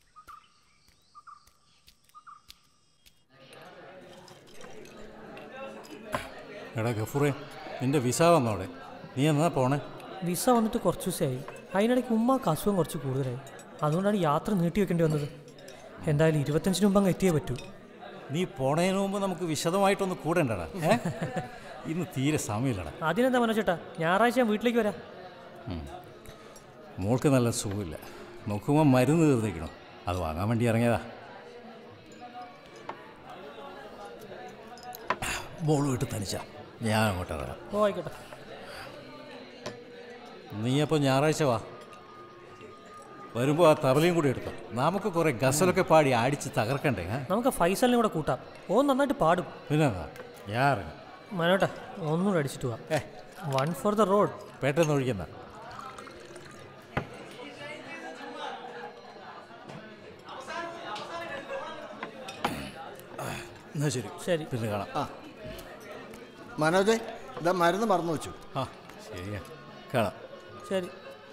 എടാ ഗഫൂറേ, നിന്റെ വിസ വന്നോടെ, നീ എന്നാ പോണേ? വിസ വന്നിട്ട് കുറച്ച് ദിവസമായി. അതിനിടയ്ക്ക് ഉമ്മാക്ക് അസുഖം കുറച്ച് കൂടുതലായി. അതുകൊണ്ടാണ് യാത്ര നീട്ടി വെക്കേണ്ടി വന്നത്. എന്തായാലും ഇരുപത്തഞ്ചിന് മുമ്പ് അങ്ങ് എത്തിയേ പറ്റൂ. നീ പോണതിന് മുമ്പ് നമുക്ക് വിശദമായിട്ടൊന്ന് കൂടേണ്ടടാ. ഇന്ന് തീരെ സമയമില്ലടാ. അതിനെന്താ മനോജേട്ടാ, ഞായറാഴ്ച ഞാൻ വീട്ടിലേക്ക് വരാം. മോൾക്ക് നല്ല സുഖമില്ല, നോക്കുമ്പോൾ മരുന്ന് തീർന്നിരിക്കണം, അത് വാങ്ങാൻ വേണ്ടി ഇറങ്ങിയതാ. മോള് വിട്ട് തനിച്ചാ, ഞാൻ അങ്ങോട്ട് ഇറങ്ങാം. ഓ ആയിക്കോട്ടെ. നീ അപ്പോൾ ഞായറാഴ്ച വാ. വരുമ്പോൾ ആ തബലയും കൂടി എടുത്തോ, നമുക്ക് കുറെ ഗസലൊക്കെ പാടി അടിച്ച് തകർക്കണ്ടേ? നമുക്ക് ഫൈസലിനെ കൂടെ കൂട്ടാം, ഓ നന്നായിട്ട് പാടും. പിന്നെ ഞാൻ മനോട്ടാ ഒന്നുകൂടെ അടിച്ചിട്ട് പോവാം. ഏ വൺ ഫോർ ദ റോഡ്. പെട്ടെന്ന് ഒഴിക്കുന്ന. എന്നാ ശരി ശരി, പിന്നെ കാണാം. ആ മനോജ്, ഇതാ മരുന്ന് മറന്നു വെച്ചു. ആ ശരിയാ, കാണാം. ശരി.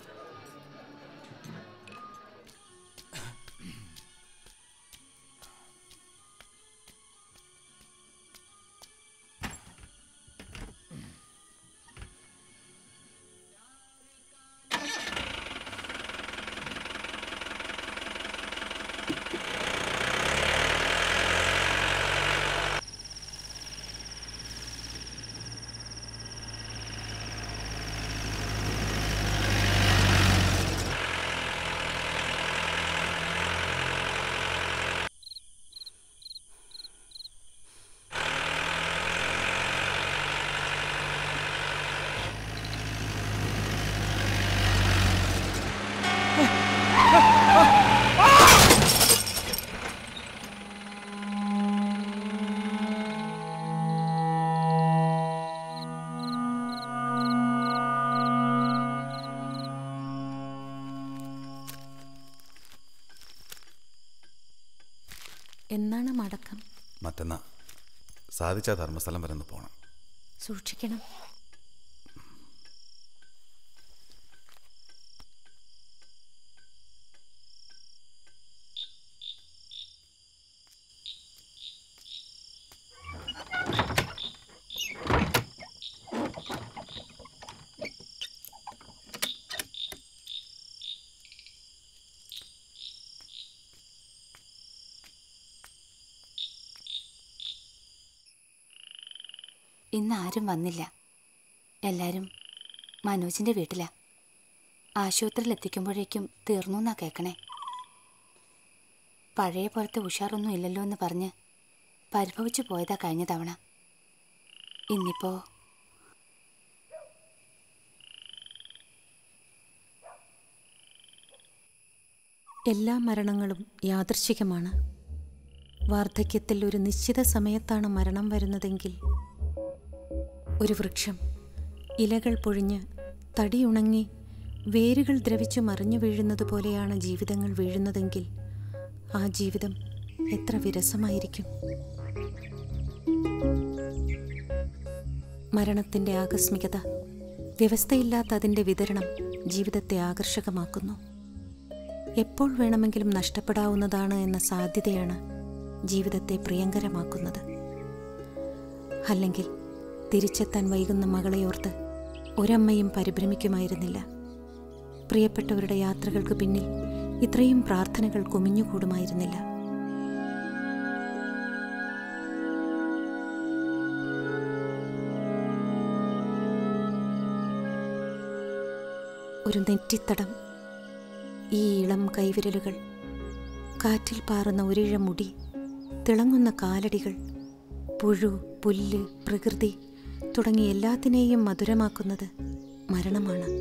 എന്നാണ് മടക്കം? മറ്റന്നാ. സാധിച്ച ധർമ്മസ്ഥലം വരെ ഒന്ന് പോണം. സൂക്ഷിക്കണം. ഇന്ന് ആരും വന്നില്ല. എല്ലാവരും മനോജിൻ്റെ വീട്ടിലാ. ആശുപത്രിയിൽ എത്തിക്കുമ്പോഴേക്കും തീർന്നു എന്നാ കേൾക്കണേ. പഴയ പോലത്തെ ഉഷാറൊന്നും ഇല്ലല്ലോ എന്ന് പറഞ്ഞ് പരിഭവിച്ചു പോയതാ കഴിഞ്ഞ തവണ. ഇന്നിപ്പോ എല്ലാ മരണങ്ങളും യാദൃശ്ചികമാണ്. വാർദ്ധക്യത്തിൽ ഒരു നിശ്ചിത സമയത്താണ് മരണം വരുന്നതെങ്കിൽ, ഒരു വൃക്ഷം ഇലകൾ പൊഴിഞ്ഞ് തടിയുണങ്ങി വേരുകൾ ദ്രവിച്ചു മറിഞ്ഞു വീഴുന്നത് പോലെയാണ് ജീവിതങ്ങൾ വീഴുന്നതെങ്കിൽ, ആ ജീവിതം എത്ര വിരസമായിരിക്കും. മരണത്തിൻ്റെ ആകസ്മികത, വ്യവസ്ഥയില്ലാത്ത അതിൻ്റെ വിതരണം ജീവിതത്തെ ആകർഷകമാക്കുന്നു. എപ്പോൾ വേണമെങ്കിലും നഷ്ടപ്പെടാവുന്നതാണ് എന്ന സാധ്യതയാണ് ജീവിതത്തെ പ്രിയങ്കരമാക്കുന്നത്. അല്ലെങ്കിൽ തിരിച്ചെത്താൻ വൈകുന്ന മകളെയോർത്ത് ഒരമ്മയും പരിഭ്രമിക്കുമായിരുന്നില്ല. പ്രിയപ്പെട്ടവരുടെ യാത്രകൾക്ക് പിന്നിൽ ഇത്രയും പ്രാർത്ഥനകൾ കുമിഞ്ഞുകൂടുമായിരുന്നില്ല. ഒരു നെറ്റിത്തടം, ഈ ഇളം കൈവിരലുകൾ, കാറ്റിൽ പാറുന്ന ഒരിഴ മുടി, തിളങ്ങുന്ന കാലടികൾ, പുഴു, പുല്ല്, പ്രകൃതി തുടങ്ങി എല്ലാത്തിനെയും മധുരമാക്കുന്നത് മരണമാണ്.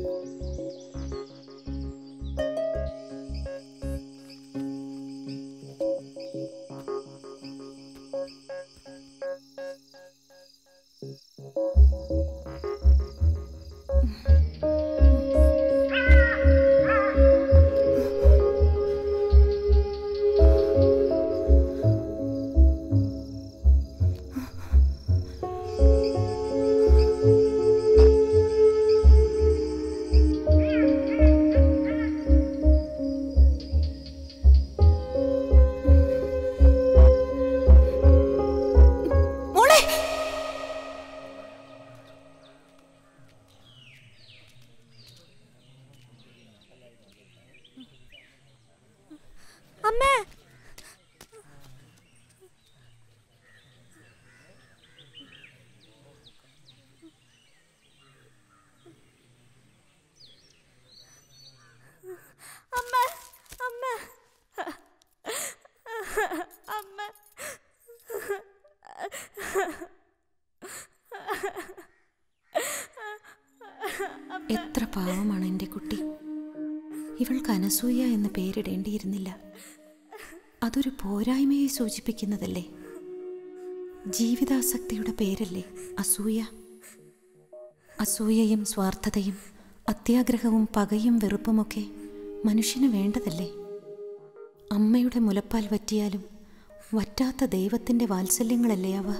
എത്ര പാവമാണ് എൻ്റെ കുട്ടി. ഇവൾക്ക് അനസൂയ എന്ന് പേരിടേണ്ടിയിരുന്നില്ല. അതൊരു പോരായ്മയെ സൂചിപ്പിക്കുന്നതല്ലേ? ജീവിതാസക്തിയുടെ പേരല്ലേ അസൂയ? അസൂയയും സ്വാർത്ഥതയും അത്യാഗ്രഹവും പകയും വെറുപ്പുമൊക്കെ മനുഷ്യന് വേണ്ടതല്ലേ? അമ്മയുടെ മുലപ്പാൽ വറ്റിയാലും വറ്റാത്ത ദൈവത്തിൻ്റെ വാത്സല്യങ്ങളല്ലേ അവ?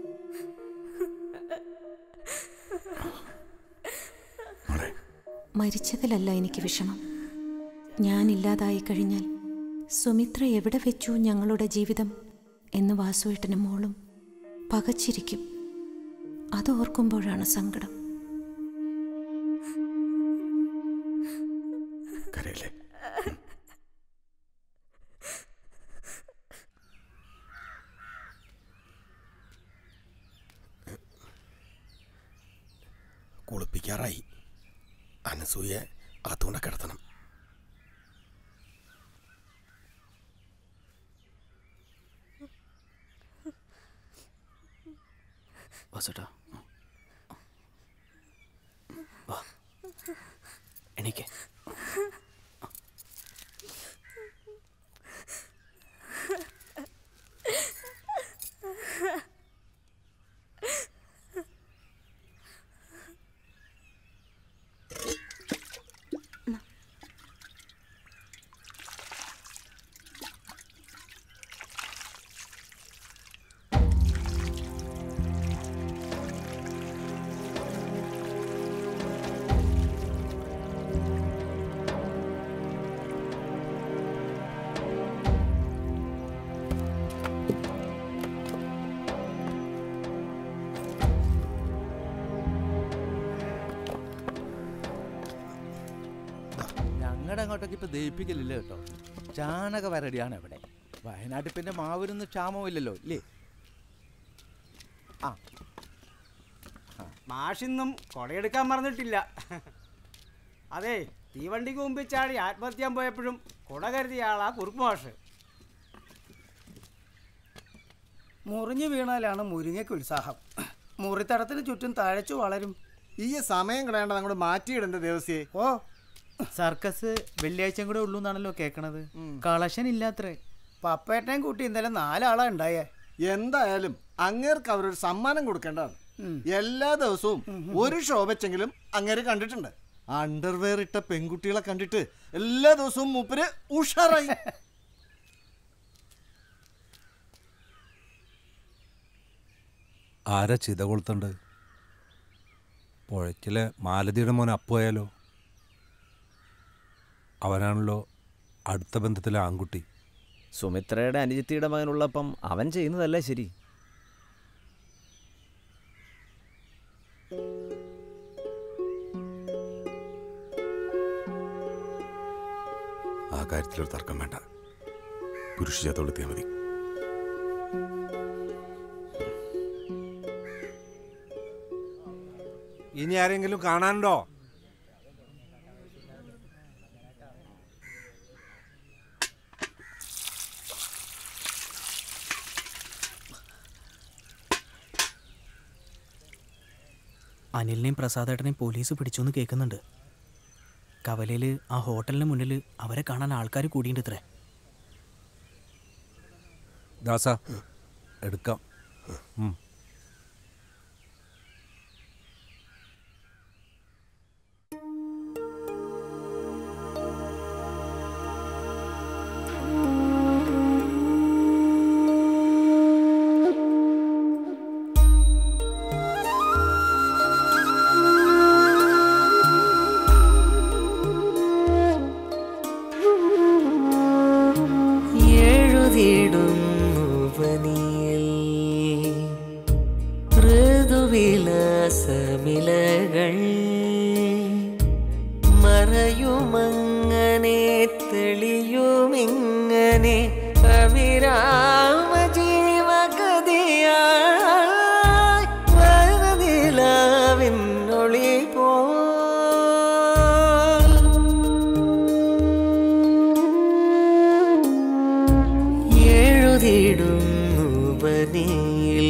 മരിച്ചതിലല്ല എനിക്ക് വിഷമം. ഞാനില്ലാതായി കഴിഞ്ഞാൽ സുമിത്ര എവിടെ വെച്ചു ഞങ്ങളുടെ ജീവിതം എന്ന് വാസുവേട്ടനും മോളും പകച്ചിരിക്കും. അതോർക്കുമ്പോഴാണ് സങ്കടം. കുളിപ്പിക്കാറായി. അനസൂയ അതുകൊണ്ട് കിടത്തണം. വാസുട്ടാ, വാ എണീക്ക്. ഞങ്ങളുടെ അങ്ങോട്ടൊക്കെ ഇപ്പൊ ദയിപ്പിക്കലില്ല കേട്ടോ. ചാണക വരടിയാണ് ഇവിടെ. വയനാട്ടിൽ പിന്നെ മാവിനൊന്നും ക്ഷാമമില്ലല്ലോ ഇല്ലേ? ആ മാഷിന്നും കൊടയെടുക്കാൻ മറന്നിട്ടില്ല. അതെ, തീവണ്ടിക്ക് മുമ്പിൽ ചാടി ആത്മഹത്യാൻ പോയപ്പോഴും കുട കരുതിയ ആളാ കുറുപ്പ് മാഷ്. മുറിഞ്ഞു വീണാലാണ് മുരിങ്ങയ്ക്ക് ഉത്സാഹം. മുറിത്തടത്തിന് ചുറ്റും തഴച്ചു വളരും. ഈ സമയം കളയേണ്ട അങ്ങോട്ട് മാറ്റിയിടേണ്ട ദിവസേ. ഓ, സർക്കസ് വെള്ളിയാഴ്ചയും കൂടെ ഉള്ളൂ എന്നാണല്ലോ കേൾക്കണത്. കളക്ഷൻ ഇല്ലാത്രേ. പപ്പേട്ടനെയും കൂട്ടി ഇന്നലെ നാലാളാ ഉണ്ടായേ. എന്തായാലും അങ്ങേർക്ക് അവരൊരു സമ്മാനം കൊടുക്കേണ്ടതാണ്. എല്ലാ ദിവസവും ഒരു ഷോ വെച്ചെങ്കിലും അങ്ങേര് കണ്ടിട്ടുണ്ട്. അണ്ടർവെയർ ഇട്ട പെൺകുട്ടികളെ കണ്ടിട്ട് എല്ലാ ദിവസവും മൂപ്പര് ഉഷാറായി. ആരാ ചിത കൊളുത്തണ്ട്? പുഴയ്ക്കിലെ മാലതിയുടെ മോൻ അപ്പോയാലോ? അവനാണല്ലോ അടുത്ത ബന്ധത്തിലെ ആൺകുട്ടി. സുമിത്രയുടെ അനുജത്തിയുടെ മകനുള്ളപ്പം അവൻ ചെയ്യുന്നതല്ലേ ശരി. ആ കാര്യത്തിലൊരു തർക്കം വേണ്ട. പുരുഷ ചേർത്തെത്തിയാൽ മതി. ഇനി ആരെങ്കിലും കാണാനുണ്ടോ? അനിലിനെയും പ്രസാദേട്ടനെയും പോലീസ് പിടിച്ചോന്ന് കേൾക്കുന്നുണ്ട്. കവലയിൽ ആ ഹോട്ടലിന് മുന്നിൽ അവരെ കാണാൻ ആൾക്കാർ കൂടിയുണ്ട് ഇത്രേ. ദാസ എടുക്കാം. വിലാസമിലകൾ മറയുമങ്ങനെ തെളിയുമിങ്ങനെ അവിരാമ ജീവകഥയായി വനനിലാവിന്നൊളി പോ എഴുതിടുന്നു വനിയിൽ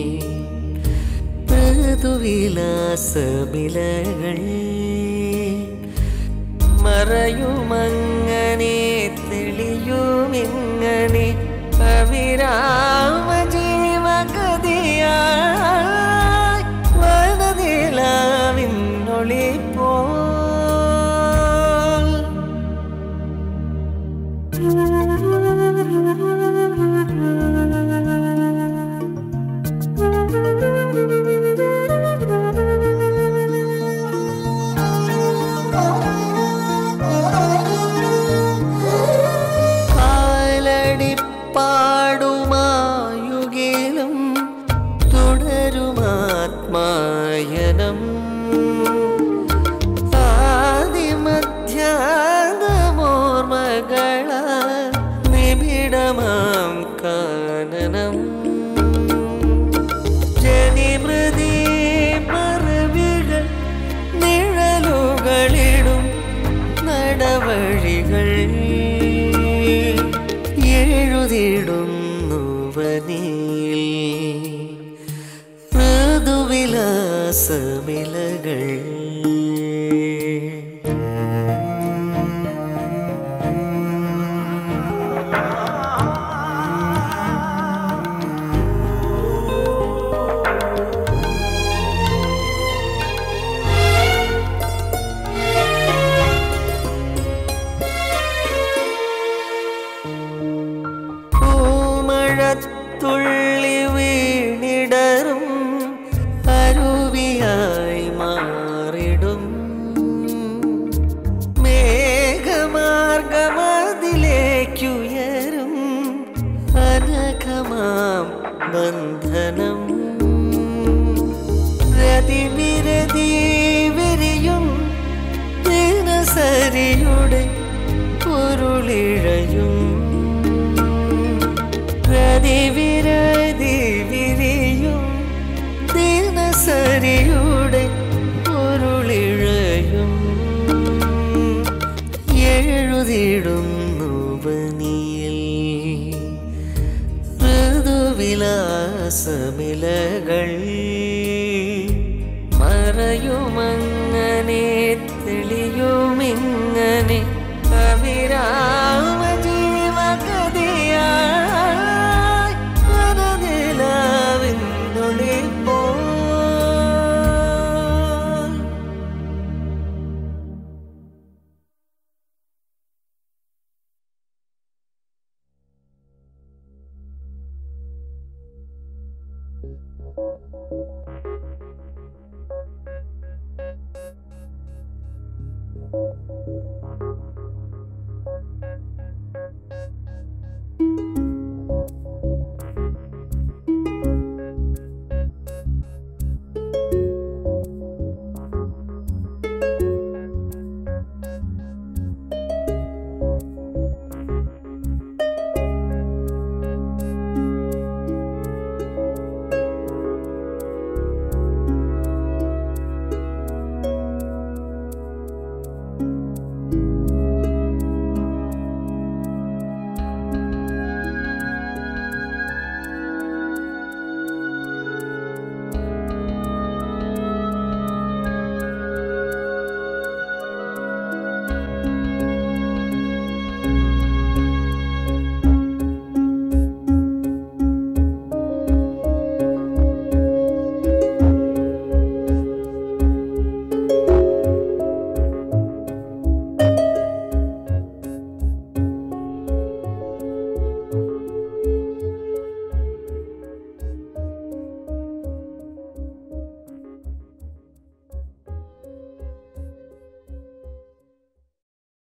വിലാസമിലകൾ മറയുമങ്ങനെ തെളിയുമിങ്ങനെ അവിരാമ ജീവകഥയായി വനനിലാവിന്നൊളി പോ പാടുമായുകിലും തുടരുമാത്മായനം ആദിമധ്യാനമോർമകള നിബിഡമാം കാനനം ജനിമൃതി മറവികൾ നിഴലുകളിടും നടവഴികൾ എഴുതിടുന്നു വനിയിൽ മൃദുവിലാസമിലകൾ തുള്ളി വീണിടറും അരുവിയായി മാറിടും മേഘമാർഗമതിലേക്കുയരും അനഘമാം ബന്ധനം രതിവിരതി വിരിയും ദിനസരിയുടെ പൊരുളിഴയും രതിവിരതി വിരിയും ദിനസരിയുടെ എഴുതിടുന്നു വനിയിൽ ഋതുവിലാസമിലകൾ മറയുമങ്ങനെ തെളിയുമിങ്ങനെ കവിരാ